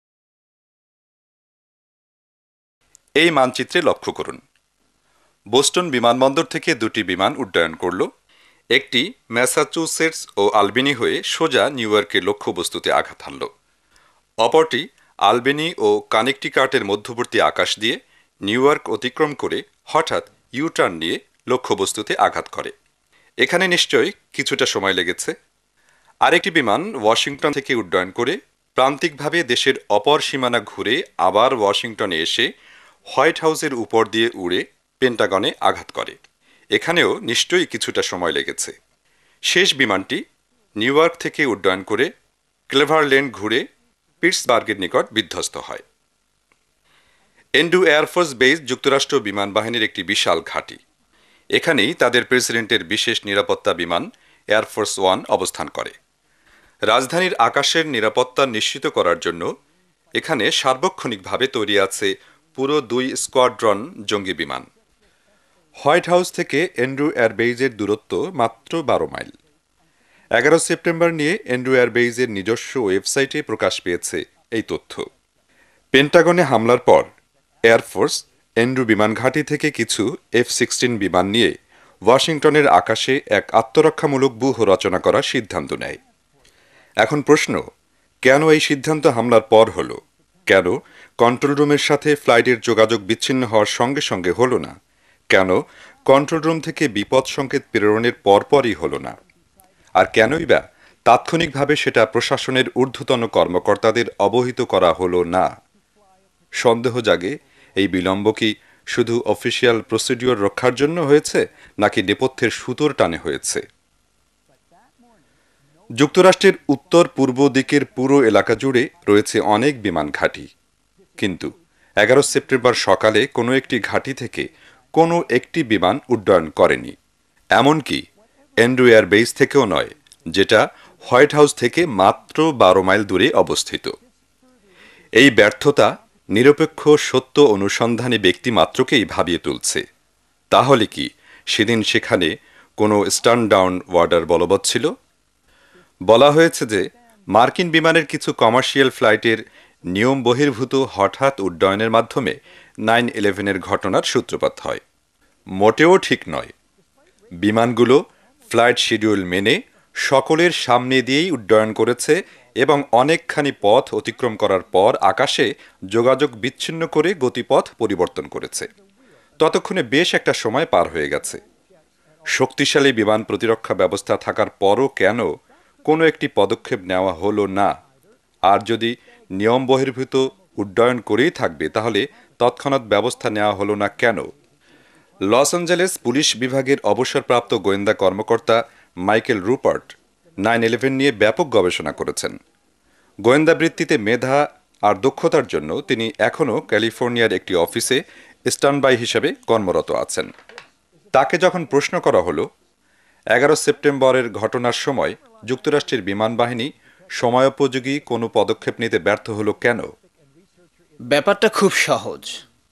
এই মানচিত্রে লক্ষ্য করুন, বোস্টন বিমানবন্দর থেকে দুটি বিমান উড্ডয়ন করল। একটি ম্যাসাচুসেটস ও আলবেনি হয়ে সোজা নিউ ইয়র্কের লক্ষ্যবস্তুতে আঘাত হানল। অপরটি আলবেনি ও কানেকটিকাটের মধ্যবর্তী আকাশ দিয়ে নিউ ইয়র্ক অতিক্রম করে হঠাৎ ইউটার্ন নিয়ে লক্ষ্যবস্তুতে আঘাত করে। এখানে নিশ্চয়ই কিছুটা সময় লেগেছে। আরেকটি বিমান ওয়াশিংটন থেকে উড্ডয়ন করে প্রান্তিকভাবে দেশের অপর সীমানা ঘুরে আবার ওয়াশিংটনে এসে হোয়াইট হাউসের উপর দিয়ে উড়ে পেন্টাগনে আঘাত করে। এখানেও নিশ্চয়ই কিছুটা সময় লেগেছে। শেষ বিমানটি নিউ ইয়র্ক থেকে উড্ডয়ন করে ক্লেভারল্যান্ড ঘুরে পিটসবার্গের নিকট বিধ্বস্ত হয়। এন্ড্রু এয়ারফোর্স বেস যুক্তরাষ্ট্র বিমান বাহিনীর একটি বিশাল ঘাঁটি। এখানেই তাদের প্রেসিডেন্টের বিশেষ নিরাপত্তা বিমান এয়ারফোর্স ওয়ান অবস্থান করে। রাজধানীর আকাশের নিরাপত্তা নিশ্চিত করার জন্য এখানে সার্বক্ষণিকভাবে তৈরি আছে পুরো দুই স্কোয়াড্রন জঙ্গি বিমান। হোয়াইট হাউস থেকে এন্ড্রু এয়ারবেইজের দূরত্ব মাত্র বারো মাইল। এগারো সেপ্টেম্বর নিয়ে এন্ড্রু এয়ারবেইজের নিজস্ব ওয়েবসাইটে প্রকাশ পেয়েছে এই তথ্য। পেন্টাগনে হামলার পর এয়ারফোর্স এন্ড্রু বিমান ঘাঁটি থেকে কিছু এফ সিক্সটিন বিমান নিয়ে ওয়াশিংটনের আকাশে এক আত্মরক্ষামূলক ব্যূহ রচনা করার সিদ্ধান্ত নেয়। এখন প্রশ্ন, কেন এই সিদ্ধান্ত হামলার পর হলো? কেন কন্ট্রোল রুমের সাথে ফ্লাইটের যোগাযোগ বিচ্ছিন্ন হওয়ার সঙ্গে সঙ্গে হলো না? কেন কন্ট্রোল রুম থেকে বিপদ সংকেত প্রেরণের পরপরই হলো না? আর কেনই বা তাৎক্ষণিকভাবে সেটা প্রশাসনের ঊর্ধ্বতন কর্মকর্তাদের অবহিত করা হলো না? সন্দেহ জাগে, এই বিলম্ব কি শুধু অফিসিয়াল প্রসিডিওর রক্ষার জন্য হয়েছে, নাকি নেপথ্যের সুতোর টানে হয়েছে? যুক্তরাষ্ট্রের উত্তর পূর্ব দিকের পুরো এলাকা জুড়ে রয়েছে অনেক বিমান ঘাঁটি, কিন্তু এগারো সেপ্টেম্বর সকালে কোনো একটি ঘাঁটি থেকে কোনো একটি বিমান উড্ডয়ন করেনি, এমনকি এন্ড্রু এয়ার বেস থেকেও নয়, যেটা হোয়াইট হাউস থেকে মাত্র বারো মাইল দূরে অবস্থিত। এই ব্যর্থতা নিরপেক্ষ সত্য অনুসন্ধানী ব্যক্তি মাত্রকেই ভাবিয়ে তুলছে। তাহলে কি সেদিন সেখানে কোনো স্টান ডাউন ওয়ার্ডার বলবৎ ছিল? বলা হয়েছে যে মার্কিন বিমানের কিছু কমার্শিয়াল ফ্লাইটের নিয়ম বহির্ভূত হঠাৎ উড্ডয়নের মাধ্যমে নাইন ইলেভেনের ঘটনার সূত্রপাত হয়। মোটেও ঠিক নয়। বিমানগুলো ফ্লাইট শিডিউল মেনে সকলের সামনে দিয়েই উড্ডয়ন করেছে এবং অনেকখানি পথ অতিক্রম করার পর আকাশে যোগাযোগ বিচ্ছিন্ন করে গতিপথ পরিবর্তন করেছে। ততক্ষণে বেশ একটা সময় পার হয়ে গেছে। শক্তিশালী বিমান প্রতিরক্ষা ব্যবস্থা থাকার পরও কেন কোনো একটি পদক্ষেপ নেওয়া হলো না? আর যদি নিয়ম বহির্ভূত উড্ডয়ন করেই থাকবে, তাহলে তৎক্ষণাৎ ব্যবস্থা নেওয়া হলো না কেন? লস অ্যাঞ্জেলেস পুলিশ বিভাগের অবসরপ্রাপ্ত গোয়েন্দা কর্মকর্তা মাইকেল রুপার্ট নাইন ইলেভেন নিয়ে ব্যাপক গবেষণা করেছেন। গোয়েন্দা বৃত্তিতে মেধা আর দক্ষতার জন্য তিনি এখনও ক্যালিফোর্নিয়ার একটি অফিসে স্ট্যান্ডবাই হিসেবে কর্মরত আছেন। তাকে যখন প্রশ্ন করা হলো এগারো সেপ্টেম্বরের ঘটনার সময় যুক্তরাষ্ট্রের বিমান বাহিনী সময়োপযোগী কোনো পদক্ষেপ নিতে ব্যর্থ হলো কেন, ব্যাপারটা খুব সহজ।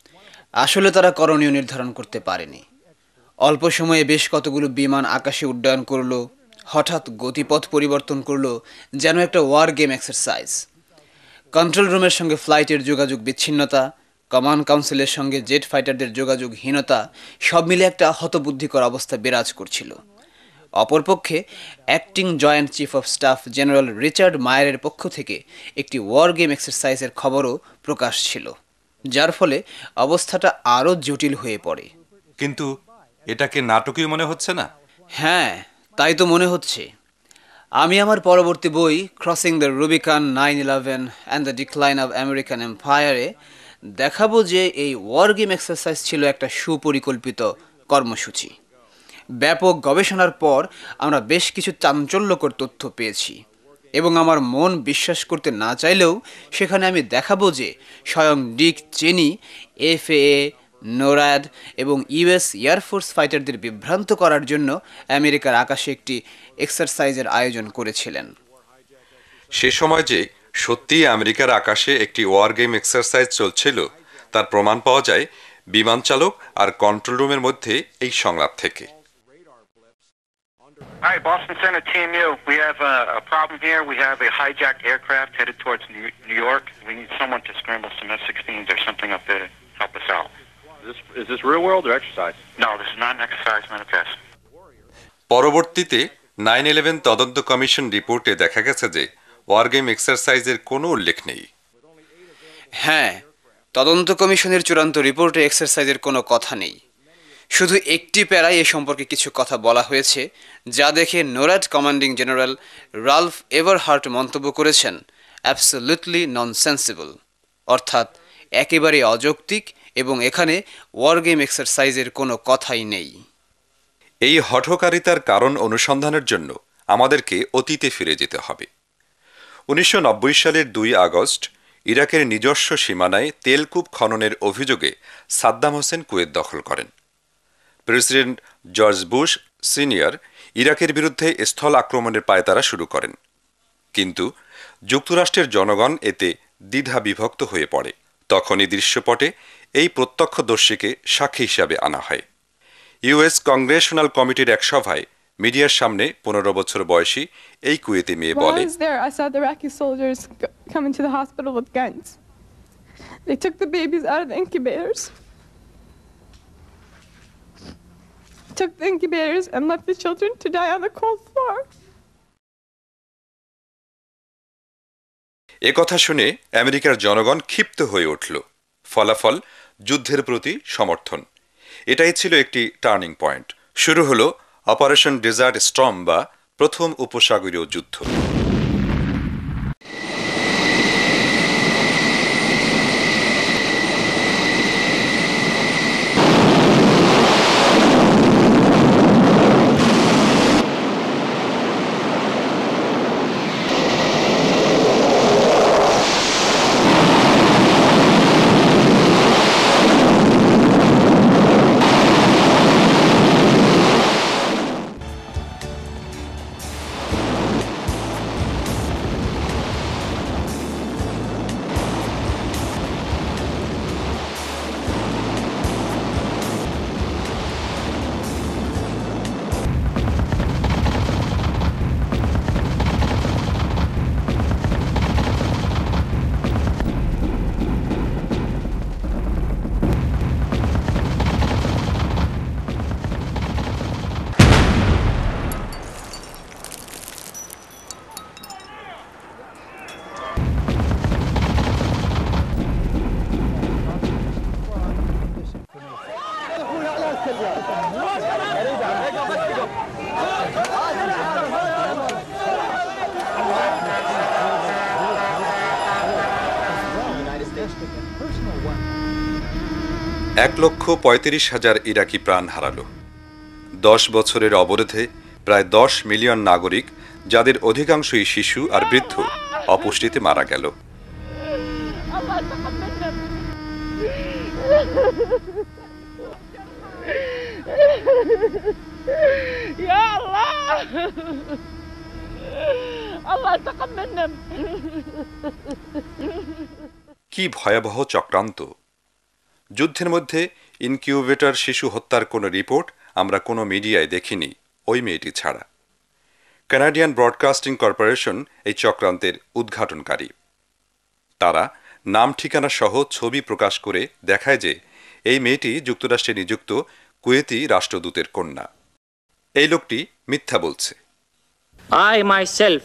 আসলে তারা করণীয় নির্ধারণ করতে পারেনি। অল্প সময়ে বেশ কতগুলো বিমান আকাশে উড্ডয়ন করলো, হঠাৎ গতিপথ পরিবর্তন করলো, যেন একটা ওয়ার গেম এক্সারসাইজ। কন্ট্রোল রুমের সঙ্গে ফ্লাইটের যোগাযোগ বিচ্ছিন্নতা, কমান্ড কাউন্সিলের সঙ্গে জেট ফাইটারদের যোগাযোগহীনতা, সব মিলে একটা হতবুদ্ধিকর অবস্থা বিরাজ করছিল। অপরপক্ষে acting joint chief of staff general Richard মায়ারের পক্ষ থেকে একটি ওয়ার গেম এক্সারসাইজের খবরও প্রকাশ ছিল, যার ফলে অবস্থাটা আরও জটিল হয়ে পড়ে। কিন্তু এটাকে নাটকীয় মনে হচ্ছে না? হ্যাঁ, তাই তো মনে হচ্ছে। আমি আমার পরবর্তী বই crossing the Rubicon nine eleven and the decline of American এম্পায়ারে দেখাবো যে এই ওয়ার গেম এক্সারসাইজ ছিল একটা সুপরিকল্পিত কর্মসূচি। ব্যাপক গবেষণার পর আমরা বেশ কিছু চাঞ্চল্যকর তথ্য পেয়েছি, এবং আমার মন বিশ্বাস করতে না চাইলেও সেখানে আমি দেখাবো যে স্বয়ং ডিক চেনি এফএএ, নোরাড এবং ইউএস এয়ারফোর্স ফাইটারদের বিভ্রান্ত করার জন্য আমেরিকার আকাশে একটি এক্সারসাইজের আয়োজন করেছিলেন। সে সময় যে সত্যিই আমেরিকার আকাশে একটি ওয়ার গেম এক্সারসাইজ চলছিল তার প্রমাণ পাওয়া যায় বিমান চালক আর কন্ট্রোল রুমের মধ্যে এই সংলাপ থেকে। Hi, Boston Center, T M U. We have a, a problem here. We have a hijacked aircraft headed towards New, New York. We need someone to scramble some F sixteens or something up there to help us out. Is this, is this real world or exercise? No, this is not an exercise, not a test. পরবর্তীতে নাইন ইলেভেন তদন্ত কমিশন রিপোর্টে দেখা গেছে যে ওয়ার গেম এক্সারসাইজের কোনো উল্লেখ নেই। হ্যাঁ, তদন্ত কমিশনের চূড়ান্ত রিপোর্টে এক্সারসাইজের কোনো কথা নেই। শুধু একটি প্যারায় এ সম্পর্কে কিছু কথা বলা হয়েছে, যা দেখে NORAD commanding general Ralph Eberhart মন্তব্য করেছেন অ্যাবসলিউটলি ননসেন্সিবল, অর্থাৎ একেবারে অযৌক্তিক, এবং এখানে ওয়ার গেম এক্সারসাইজের কোনো কথাই নেই। এই হঠকারিতার কারণ অনুসন্ধানের জন্য আমাদেরকে অতীতে ফিরে যেতে হবে। উনিশশো নব্বই সালের দুই আগস্ট ইরাকের নিজস্ব সীমানায় তেলকূপ খননের অভিযোগে সাদ্দাম হোসেন কুয়েত দখল করেন। প্রেসিডেন্ট জর্জ বুশ সিনিয়র ইরাকের বিরুদ্ধে স্থল আক্রমণের পায়তারা শুরু করেন, কিন্তু যুক্তরাষ্ট্রের জনগণ এতে দ্বিধা বিভক্ত হয়ে পড়ে। তখনই দৃশ্যপটে এই প্রত্যক্ষদর্শীকে সাক্ষী হিসাবে আনা হয়। ইউএস কংগ্রেশনাল কমিটির এক সভায় মিডিয়ার সামনে পনেরো বছর বয়সী এই কুয়েতি মেয়ে বলে, They took the babies out of the incubators. Took the incubators and left the children to die on the cold floor. এ কথা শুনে আমেরিকার জনগণ ক্ষিপ্ত হয়ে উঠল। ফলাফল যুদ্ধের প্রতি সমর্থন। এটাই ছিল একটি টার্নিং পয়েন্ট। শুরু হলো অপারেশন ডেজার্ট স্টর্ম বা প্রথম উপসাগরীয় যুদ্ধ। এক লক্ষ পঁয়ত্রিশ হাজার ইরাকি প্রাণ হারালো। দশ বছরের অবরোধে প্রায় দশ মিলিয়ন নাগরিক, যাদের অধিকাংশই শিশু আর বৃদ্ধ, অপুষ্টিতে মারা গেল। কি ভয়াবহ চক্রান্ত! যুদ্ধের মধ্যে ইনকিউবেটর শিশু হত্যার কোনো রিপোর্ট আমরা কোনো মিডিয়ায় দেখিনি, ওই মেয়েটি ছাড়া। কানাডিয়ান ব্রডকাস্টিং কর্পোরেশন এই চক্রান্তের উদ্ঘাটনকারী। তারা নাম ঠিকানা সহ ছবি প্রকাশ করে দেখায় যে এই মেয়েটি যুক্তরাষ্ট্রে নিযুক্ত কুয়েতি রাষ্ট্রদূতের কন্যা। এই লোকটি মিথ্যা বলছে। I myself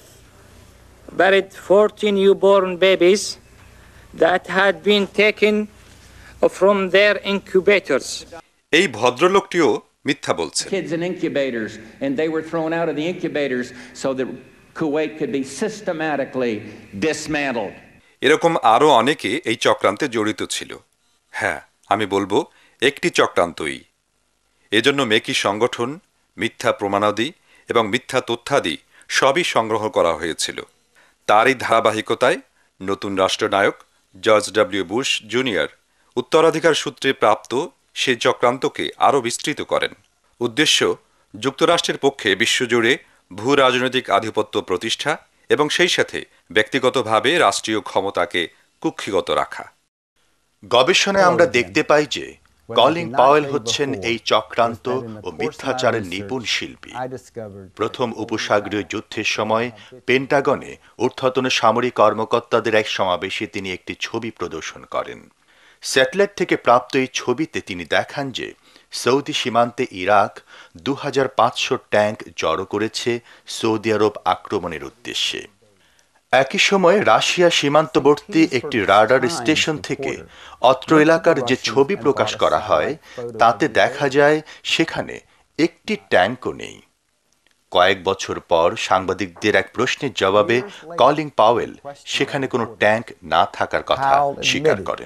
buried fourteen newborn babies that had been taken from their incubators. এই ভদ্রলোকটিও মিথ্যা বলছে। Kids in incubators and they were thrown out of the incubators so that Kuwait could be systematically dismantled. এরকম আরো অনেকে এই চক্রান্তে জড়িত ছিল। হ্যাঁ, আমি বলবো একটি চক্রান্তই। এজন্য মেকি সংগঠন, মিথ্যা প্রমাণাদি এবং মিথ্যা তথ্যাদি সবই সংগ্রহ করা হয়েছিল। তারই ধারাবাহিকতায় নতুন রাষ্ট্রনায়ক জর্জ ডব্লিউ বুশ জুনিয়র উত্তরাধিকার সূত্রে প্রাপ্ত সেই চক্রান্তকে আরও বিস্তৃত করেন। উদ্দেশ্য যুক্তরাষ্ট্রের পক্ষে বিশ্বজুড়ে ভূ রাজনৈতিক আধিপত্য প্রতিষ্ঠা এবং সেই সাথে ব্যক্তিগতভাবে রাষ্ট্রীয় ক্ষমতাকে কুক্ষিগত রাখা। গবেষণায় আমরা দেখতে পাই যে কলিন পাওয়েল হচ্ছেন এই চক্রান্ত ও মিথ্যাচারের নিপুণ শিল্পী। প্রথম উপসাগরীয় যুদ্ধের সময় পেন্টাগনে ঊর্ধ্বতন সামরিক কর্মকর্তাদের এক সমাবেশে তিনি একটি ছবি প্রদর্শন করেন। স্যাটেলাইট থেকে প্রাপ্ত এই ছবিতে তিনি দেখান যে সৌদি সীমান্তে ইরাক দু হাজার পাঁচশো ট্যাঙ্ক জড়ো করেছে সৌদি আরব আক্রমণের উদ্দেশ্যে। একই সময়ে রাশিয়া সীমান্তবর্তী একটি রাডার স্টেশন থেকে অত্র এলাকার যে ছবি প্রকাশ করা হয় তাতে দেখা যায় সেখানে একটি ট্যাঙ্কও নেই। কয়েক বছর পর সাংবাদিকদের এক প্রশ্নের জবাবে কলিন পাওয়েল সেখানে কোনো ট্যাঙ্ক না থাকার কথা স্বীকার করেন।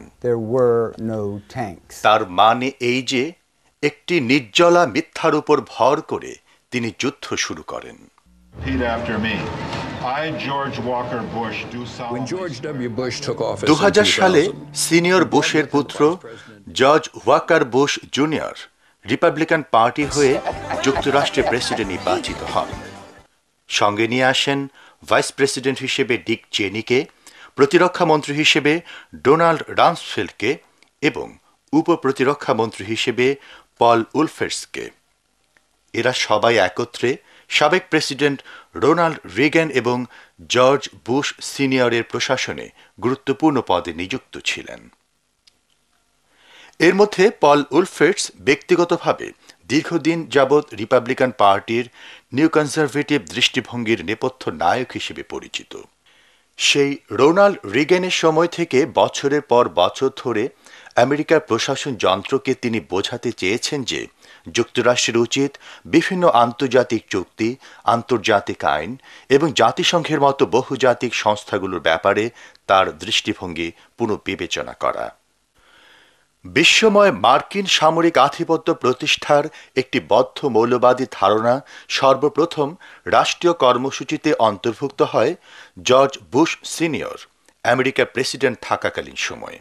তার মানে এই যে একটি নির্জলা মিথ্যার উপর ভর করে তিনি যুদ্ধ শুরু করেন। দু হাজার সালে সিনিয়র বুশের পুত্র George Walker Bush junior Republican party হয়ে যুক্তরাষ্ট্রের প্রেসিডেন্ট নির্বাচিত হন। সঙ্গে নিয়ে আসেন ভাইস প্রেসিডেন্ট হিসেবে ডিক চেনিকে, প্রতিরক্ষা মন্ত্রী হিসেবে ডোনাল্ড রামসফেল্ডকে এবং উপ প্রতিরক্ষা মন্ত্রী হিসেবে পল উলফের্সকে। এরা সবাই একত্রে সাবেক প্রেসিডেন্ট রোনাল্ড রিগ্যান এবং জর্জ বুশ সিনিয়রের প্রশাসনে গুরুত্বপূর্ণ পদে নিযুক্ত ছিলেন। এর মধ্যে পল উলফের্স ব্যক্তিগতভাবে দীর্ঘদিন যাবৎ রিপাবলিকান পার্টির নিউ কনজারভেটিভ দৃষ্টিভঙ্গির নেপথ্য নায়ক হিসেবে পরিচিত। সেই রোনাল্ড রিগেনের সময় থেকে বছরের পর বছর ধরে আমেরিকার প্রশাসন যন্ত্রকে তিনি বোঝাতে চেয়েছেন যে যুক্তরাষ্ট্রের উচিত বিভিন্ন আন্তর্জাতিক চুক্তি, আন্তর্জাতিক আইন এবং জাতিসংঘের মতো বহুজাতিক সংস্থাগুলোর ব্যাপারে তার দৃষ্টিভঙ্গি পুনর্বিবেচনা করা। বিশ্বময় মার্কিন সামরিক আধিপত্য প্রতিষ্ঠার একটি বদ্ধ মৌলবাদী ধারণা সর্বপ্রথম রাষ্ট্রীয় কর্মসূচিতে অন্তর্ভুক্ত হয় George Bush senior America president থাকাকালীন সময়ে।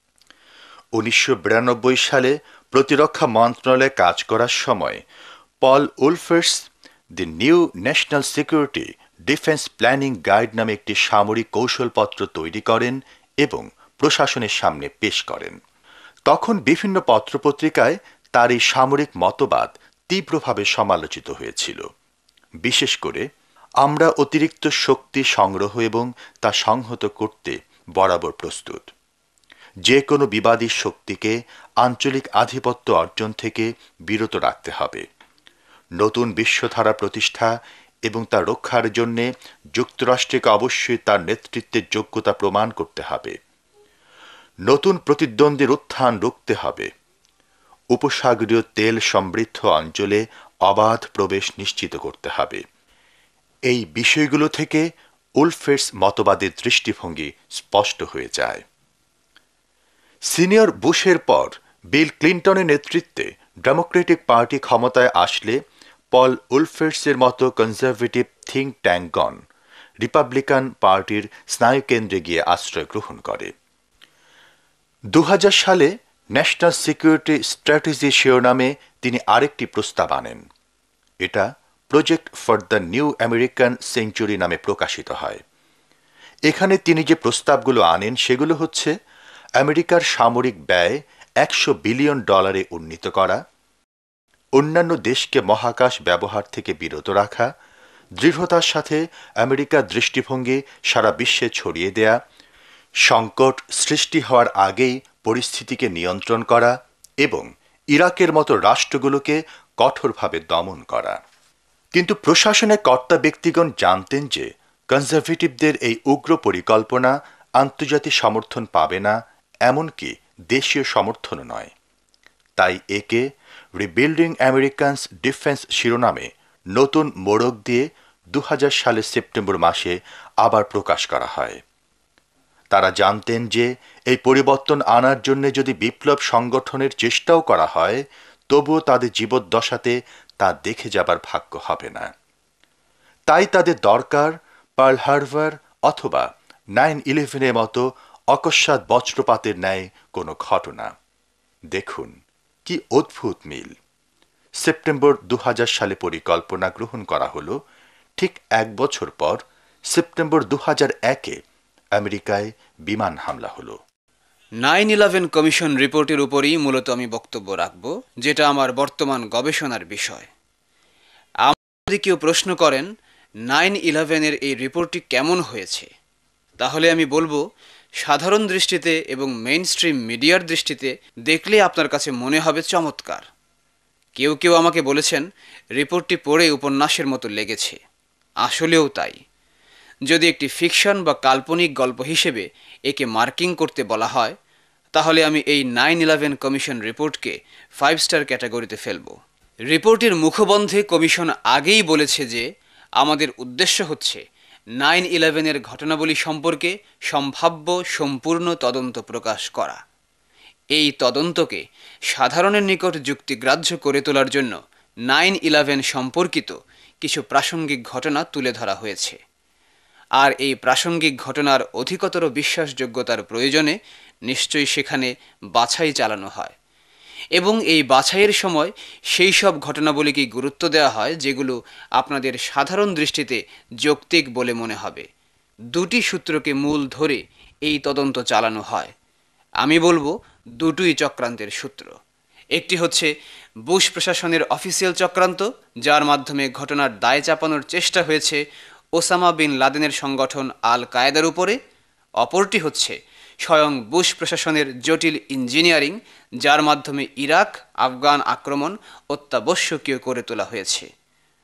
উনিশশো বিরানব্বই সালে প্রতিরক্ষা মন্ত্রণালয়ে কাজ করার সময় Paul Wolfowitz the new national security defence planning guide নামে একটি সামরিক কৌশলপত্র তৈরি করেন এবং প্রশাসনের সামনে পেশ করেন। তখন বিভিন্ন পত্রপত্রিকায় তার এই সামরিক মতবাদ তীব্রভাবে সমালোচিত হয়েছিল। বিশেষ করে আমরা অতিরিক্ত শক্তি সংগ্রহ এবং তা সংহত করতে বরাবর প্রস্তুত, যে কোনো বিবাদী শক্তিকে আঞ্চলিক আধিপত্য অর্জন থেকে বিরত রাখতে হবে, নতুন বিশ্বধারা প্রতিষ্ঠা এবং তা রক্ষার জন্য যুক্তরাষ্ট্রকে অবশ্যই তার নেতৃত্বের যোগ্যতা প্রমাণ করতে হবে, নতুন প্রতিদ্বন্দ্বীর উত্থান রুখতে হবে, উপসাগরীয় তেল সমৃদ্ধ অঞ্চলে অবাধ প্রবেশ নিশ্চিত করতে হবে। এই বিষয়গুলো থেকে উলফের্স মতবাদের দৃষ্টিভঙ্গি স্পষ্ট হয়ে যায়। সিনিয়র বুশের পর বিল ক্লিন্টনের নেতৃত্বে ডেমোক্রেটিক পার্টি ক্ষমতায় আসলে পল উলফের্সের মতো কনজারভেটিভ থিঙ্ক ট্যাঙ্কগণ রিপাবলিকান পার্টির স্নায়ুকেন্দ্রে গিয়ে আশ্রয় গ্রহণ করে। দু হাজার সালে ন্যাশনাল সিকিউরিটি স্ট্র্যাটেজি শিরোনামে তিনি আরেকটি প্রস্তাব আনেন। এটা project for the new American century নামে প্রকাশিত হয়। এখানে তিনি যে প্রস্তাবগুলো আনেন সেগুলো হচ্ছে আমেরিকার সামরিক ব্যয় একশো বিলিয়ন ডলারে উন্নীত করা, অন্যান্য দেশকে মহাকাশ ব্যবহার থেকে বিরত রাখা, দৃঢ়তার সাথে আমেরিকার দৃষ্টিভঙ্গি সারা বিশ্বে ছড়িয়ে দেয়া, সংকট সৃষ্টি হওয়ার আগেই পরিস্থিতিকে নিয়ন্ত্রণ করা এবং ইরাকের মতো রাষ্ট্রগুলোকে কঠোরভাবে দমন করা। কিন্তু প্রশাসনের কর্তা ব্যক্তিগণ জানতেন যে কনজারভেটিভদের এই উগ্র পরিকল্পনা আন্তর্জাতিক সমর্থন পাবে না, এমনকি দেশীয় সমর্থনও নয়। তাই একে রিবিল্ডিং আমেরিকানস ডিফেন্স শিরোনামে নতুন মোড়ক দিয়ে দু হাজার সালের সেপ্টেম্বর মাসে আবার প্রকাশ করা হয়। তারা জানতেন যে এই পরিবর্তন আনার জন্য যদি বিপ্লব সংগঠনের চেষ্টাও করা হয়, তবুও তাদের জীবদ্দশাতে তা দেখে যাবার ভাগ্য হবে না। তাই তাদের দরকার পার্ল হারবার অথবা নাইন ইলেভেনের মতো অকস্মাৎ বজ্রপাতের ন্যায় কোনো ঘটনা। দেখুন কি অদ্ভুত মিল। সেপ্টেম্বর দু হাজার সালে পরিকল্পনা গ্রহণ করা হলো, ঠিক এক বছর পর সেপ্টেম্বর দু হাজার একে আমেরিকায় বিমান হামলা হলো। নাইন ইলেভেন কমিশন রিপোর্টের উপরই মূলত আমি বক্তব্য রাখব, যেটা আমার বর্তমান গবেষণার বিষয়। যদি কেউ প্রশ্ন করেন নাইন ইলেভেনের এই রিপোর্টটি কেমন হয়েছে, তাহলে আমি বলবো সাধারণ দৃষ্টিতে এবং মেইন স্ট্রিম মিডিয়ার দৃষ্টিতে দেখলে আপনার কাছে মনে হবে চমৎকার। কেউ কেউ আমাকে বলেছেন রিপোর্টটি পড়ে উপন্যাসের মতো লেগেছে। আসলেও তাই। যদি একটি ফিকশন বা কাল্পনিক গল্প হিসেবে একে মার্কিং করতে বলা হয়, তাহলে আমি এই নাইন ইলেভেন কমিশন রিপোর্টকে ফাইভ স্টার ক্যাটাগরিতে ফেলব। রিপোর্টের মুখবন্ধে কমিশন আগেই বলেছে যে আমাদের উদ্দেশ্য হচ্ছে নাইন ইলেভেনের ঘটনাবলী সম্পর্কে সম্ভাব্য সম্পূর্ণ তদন্ত প্রকাশ করা। এই তদন্তকে সাধারণের নিকট যুক্তিগ্রাহ্য করে তোলার জন্য নাইন ইলেভেন সম্পর্কিত কিছু প্রাসঙ্গিক ঘটনা তুলে ধরা হয়েছে। আর এই প্রাসঙ্গিক ঘটনার অধিকতর বিশ্বাসযোগ্যতার প্রয়োজনে নিশ্চয়ই সেখানে বাছাই চালানো হয় এবং এই বাছাইয়ের সময় সেই সব ঘটনাবলীকেই গুরুত্ব দেওয়া হয় যেগুলো আপনাদের সাধারণ দৃষ্টিতে যৌক্তিক বলে মনে হবে। দুটি সূত্রকে মূল ধরে এই তদন্ত চালানো হয়। আমি বলবো দুটোই চক্রান্তের সূত্র। একটি হচ্ছে বুশ প্রশাসনের অফিসিয়াল চক্রান্ত, যার মাধ্যমে ঘটনার দায় চাপানোর চেষ্টা হয়েছে ওসামা বিন লাদেনের সংগঠন আল কায়েদার উপরে। অপরটি হচ্ছে স্বয়ং বুশ প্রশাসনের জটিল ইঞ্জিনিয়ারিং, যার মাধ্যমে ইরাক আফগান আক্রমণ অত্যাবশ্যকীয় করে তোলা হয়েছে।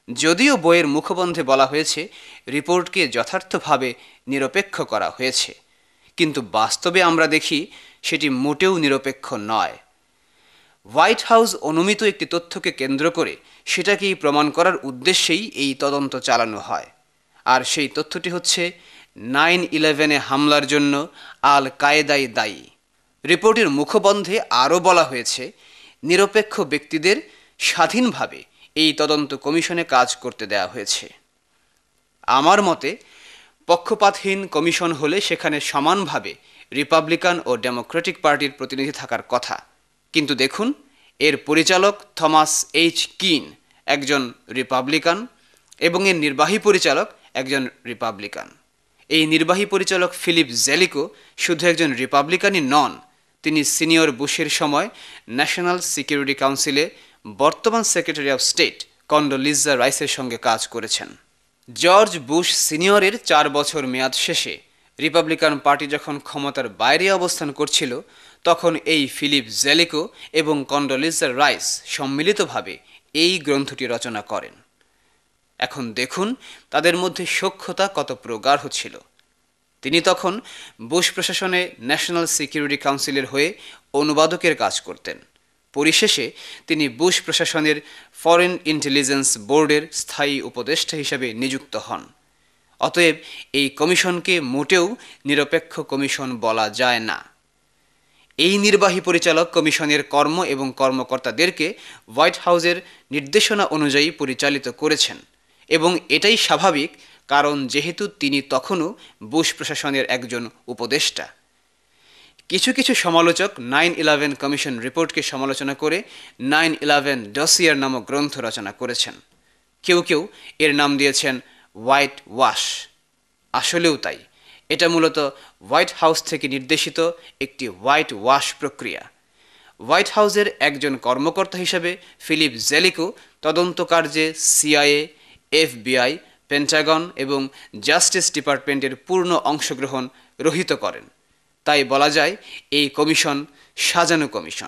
যদিও বইয়ের মুখবন্ধে বলা হয়েছে রিপোর্টকে যথার্থভাবে নিরপেক্ষ করা হয়েছে, কিন্তু বাস্তবে আমরা দেখি সেটি মোটেও নিরপেক্ষ নয়। হোয়াইট হাউস অনুমিত একটি তথ্যকে কেন্দ্র করে সেটাকেই প্রমাণ করার উদ্দেশ্যেই এই তদন্ত চালানো হয়, আর সেই তথ্যটি হচ্ছে নাইন ইলেভেনে হামলার জন্য আল কায়েদাই দায়ী। রিপোর্টের মুখবন্ধে আরও বলা হয়েছে নিরপেক্ষ ব্যক্তিদের স্বাধীনভাবে এই তদন্ত কমিশনে কাজ করতে দেওয়া হয়েছে। আমার মতে পক্ষপাতহীন কমিশন হলে সেখানে সমানভাবে রিপাবলিকান ও ডেমোক্রেটিক পার্টির প্রতিনিধি থাকার কথা, কিন্তু দেখুন এর পরিচালক থমাস এইচ কিন একজন রিপাবলিকান এবং এর নির্বাহী পরিচালক একজন রিপাবলিকান। এই নির্বাহী পরিচালক ফিলিপ জেলিকো শুধু একজন রিপাবলিকানই নন, তিনি সিনিয়র বুশের সময় ন্যাশনাল সিকিউরিটি কাউন্সিলে বর্তমান সেক্রেটারি অফ স্টেট কন্ডোলিজা রাইসের সঙ্গে কাজ করেছেন। জর্জ বুশ সিনিয়রের চার বছর মেয়াদ শেষে রিপাবলিকান পার্টি যখন ক্ষমতার বাইরে অবস্থান করছিল, তখন এই ফিলিপ জেলিকো এবং কন্ডোলিজা রাইস সম্মিলিতভাবে এই গ্রন্থটি রচনা করেন। এখন দেখুন তাদের মধ্যে সখ্যতা কত প্রগাঢ় ছিল। তিনি তখন বুশ প্রশাসনে ন্যাশনাল সিকিউরিটি কাউন্সিলের হয়ে অনুবাদকের কাজ করতেন। পরিশেষে তিনি বুশ প্রশাসনের ফরেন ইন্টেলিজেন্স বোর্ডের স্থায়ী উপদেষ্টা হিসেবে নিযুক্ত হন। অতএব এই কমিশনকে মোটেও নিরপেক্ষ কমিশন বলা যায় না। এই নির্বাহী পরিচালক কমিশনের কর্ম এবং কর্মকর্তাদেরকে হোয়াইট হাউসের নির্দেশনা অনুযায়ী পরিচালিত করেছেন, এবং এটাই স্বাভাবিক, কারণ যেহেতু তিনি তখনও বুশ প্রশাসনের একজন উপদেষ্টা। কিছু কিছু সমালোচক নাইন ইলেভেন কমিশন রিপোর্টকে সমালোচনা করে নাইন ইলেভেন ডসিয়ার নামক গ্রন্থ রচনা করেছেন। কেউ কেউ এর নাম দিয়েছেন হোয়াইট ওয়াশ। আসলেও তাই, এটা মূলত হোয়াইট হাউস থেকে নির্দেশিত একটি হোয়াইট ওয়াশ প্রক্রিয়া। হোয়াইট হাউসের একজন কর্মকর্তা হিসেবে ফিলিপ জেলিকো তদন্ত কার্যে সিআইএ, এফবিআই, পেন্টাগন এবং জাস্টিস ডিপার্টমেন্টের পূর্ণ অংশগ্রহণ রহিত করেন। তাই বলা যায় এই কমিশন সাজানো কমিশন।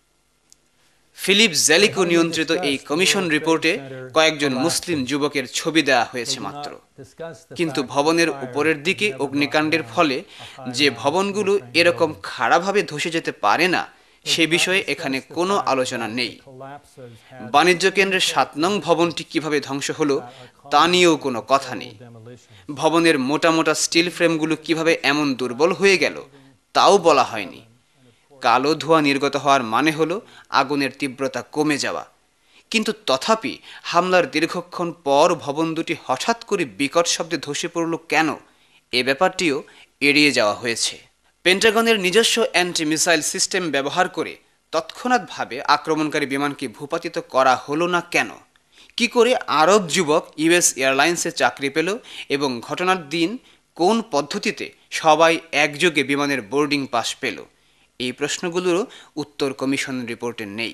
ফিলিপ জেলিকো নিয়ন্ত্রিত এই কমিশন রিপোর্টে কয়েকজন মুসলিম যুবকের ছবি দেওয়া হয়েছে মাত্র, কিন্তু ভবনের উপরের দিকে অগ্নিকাণ্ডের ফলে যে ভবনগুলো এরকম খাড়াভাবে ধসে যেতে পারে না, সে বিষয়ে এখানে কোনো আলোচনা নেই। বাণিজ্য কেন্দ্রের সাত নং ভবনটি কিভাবে ধ্বংস হলো তা নিয়েও কোনো কথা নেই। ভবনের মোটা মোটা স্টিল ফ্রেমগুলো কিভাবে এমন দুর্বল হয়ে গেল তাও বলা হয়নি। কালো ধোঁয়া নির্গত হওয়ার মানে হলো আগুনের তীব্রতা কমে যাওয়া, কিন্তু তথাপি হামলার দীর্ঘক্ষণ পর ভবন দুটি হঠাৎ করে বিকট শব্দে ধসে পড়ল কেন, এ ব্যাপারটিও এড়িয়ে যাওয়া হয়েছে। পেন্টাগনের নিজস্ব অ্যান্টি মিসাইল সিস্টেম ব্যবহার করে তৎক্ষণাৎভাবে আক্রমণকারী বিমানকে ভূপাতিত করা হলো না কেন? কি করে আরব যুবক ইউএস এয়ারলাইন্সে চাকরি পেল এবং ঘটনার দিন কোন পদ্ধতিতে সবাই একযোগে বিমানের বোর্ডিং পাস পেল? এই প্রশ্নগুলোরও উত্তর কমিশন রিপোর্টে নেই।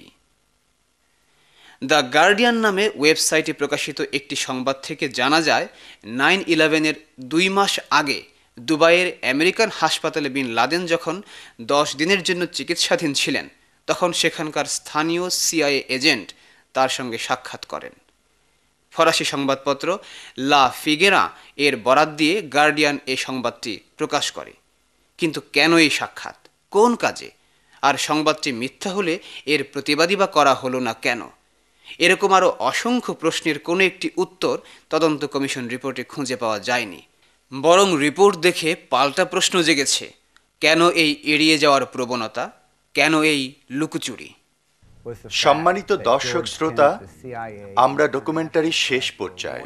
দ্য গার্ডিয়ান নামে ওয়েবসাইটে প্রকাশিত একটি সংবাদ থেকে জানা যায়, নাইন ইলেভেনের দুই মাস আগে দুবাইয়ের আমেরিকান হাসপাতালে বিন লাদেন যখন দশ দিনের জন্য চিকিৎসাধীন ছিলেন, তখন সেখানকার স্থানীয় সিআইএ এজেন্ট তার সঙ্গে সাক্ষাৎ করেন। ফরাসি সংবাদপত্র লা ফিগেরা এর বরাত দিয়ে গার্ডিয়ান এই সংবাদটি প্রকাশ করে। কিন্তু কেন এই সাক্ষাৎ, কোন কাজে? আর সংবাদটি মিথ্যা হলে এর প্রতিবাদী বা করা হলো না কেন? এরকম আরও অসংখ্য প্রশ্নের কোনো একটি উত্তর তদন্ত কমিশন রিপোর্টে খুঁজে পাওয়া যায়নি। বরং রিপোর্ট দেখে পাল্টা প্রশ্ন জেগেছে, কেন এই এড়িয়ে যাওয়ার প্রবণতা, কেন এই লুকোচুরি? সম্মানিত দর্শক শ্রোতা, আমরা ডকুমেন্টারির শেষ পর্যায়ে।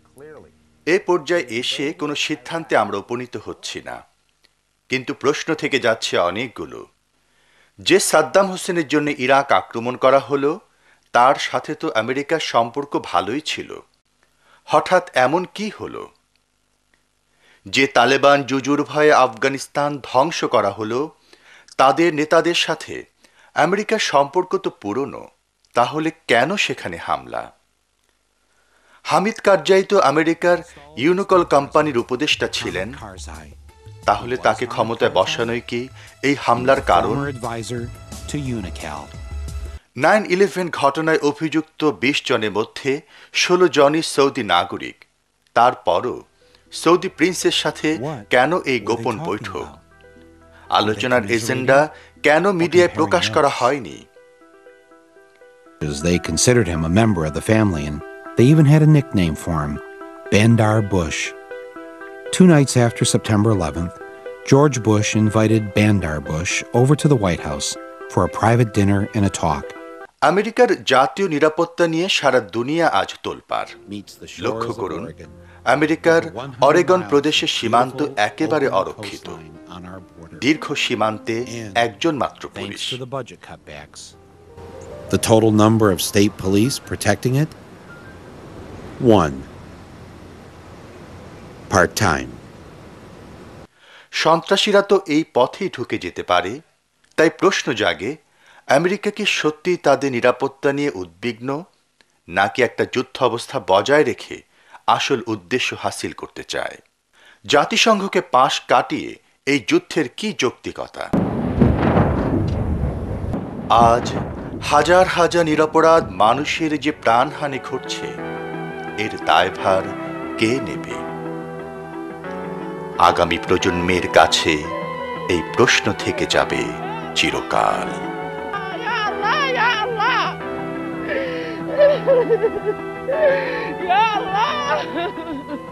এ পর্যায়ে এসে কোনো সিদ্ধান্তে আমরা উপনীত হচ্ছি না, কিন্তু প্রশ্ন থেকে যাচ্ছে অনেকগুলো। যে সাদ্দাম হোসেনের জন্য ইরাক আক্রমণ করা হলো, তার সাথে তো আমেরিকার সম্পর্ক ভালোই ছিল। হঠাৎ এমন কি হলো? যে তালেবান জুজুর ভয়ে আফগানিস্তান ধ্বংস করা হলো, তাদের নেতাদের সাথে আমেরিকার সম্পর্ক তো পুরনো, তাহলে কেন সেখানে হামলা? হামিদ কারজাই তো আমেরিকার ইউনিকল কোম্পানির উপদেষ্টা ছিলেন, তাহলে তাকে ক্ষমতায় বসানোই কি এই হামলার কারণ? নাইন ইলেভেন ঘটনায় অভিযুক্ত বিশ জনের মধ্যে ষোলো জনই সৌদি নাগরিক। তারপরও সৌদি প্রিন্সের সাথে কেন এই গোপন বৈঠক? আলোচনার এজেন্ডা কেন মিডিয়ায় প্রকাশ করা হয়নি? They considered him a member of the family, and they even had a nickname for him, Bandar Bush. Two nights after September eleventh, George Bush invited Bandar Bush over to the White House for a private dinner and a talk. আমেরিকার জাতীয় নিরাপত্তা নিয়ে সারা দুনিয়া আজ তোলপাড়। লক্ষ্য করুন, আমেরিকার অরেগন প্রদেশের সীমান্ত একেবারে অরক্ষিত। দীর্ঘ সীমান্তে একজন মাত্র পুলিশ। The total number of state police protecting it? One. Part-time. সন্ত্রাসীরা তো এই পথেই ঢুকে যেতে পারে। তাই প্রশ্ন জাগে, আমেরিকা কি সত্যি তাদের নিরাপত্তা নিয়ে উদ্বিগ্ন, নাকি একটা যুদ্ধ অবস্থা বজায় রেখে আসল উদ্দেশ্য হাসিল করতে চায়? জাতিসংঘকে পাশ কাটিয়ে এই যুদ্ধের কি যৌক্তিকতা? আজ হাজার হাজার নিরপরাধ মানুষের যে প্রাণহানি ঘটছে, এর দায়ভার কে নেবে? আগামী প্রজন্মের কাছে এই প্রশ্ন থেকে যাবে চিরকাল। Ya Allah!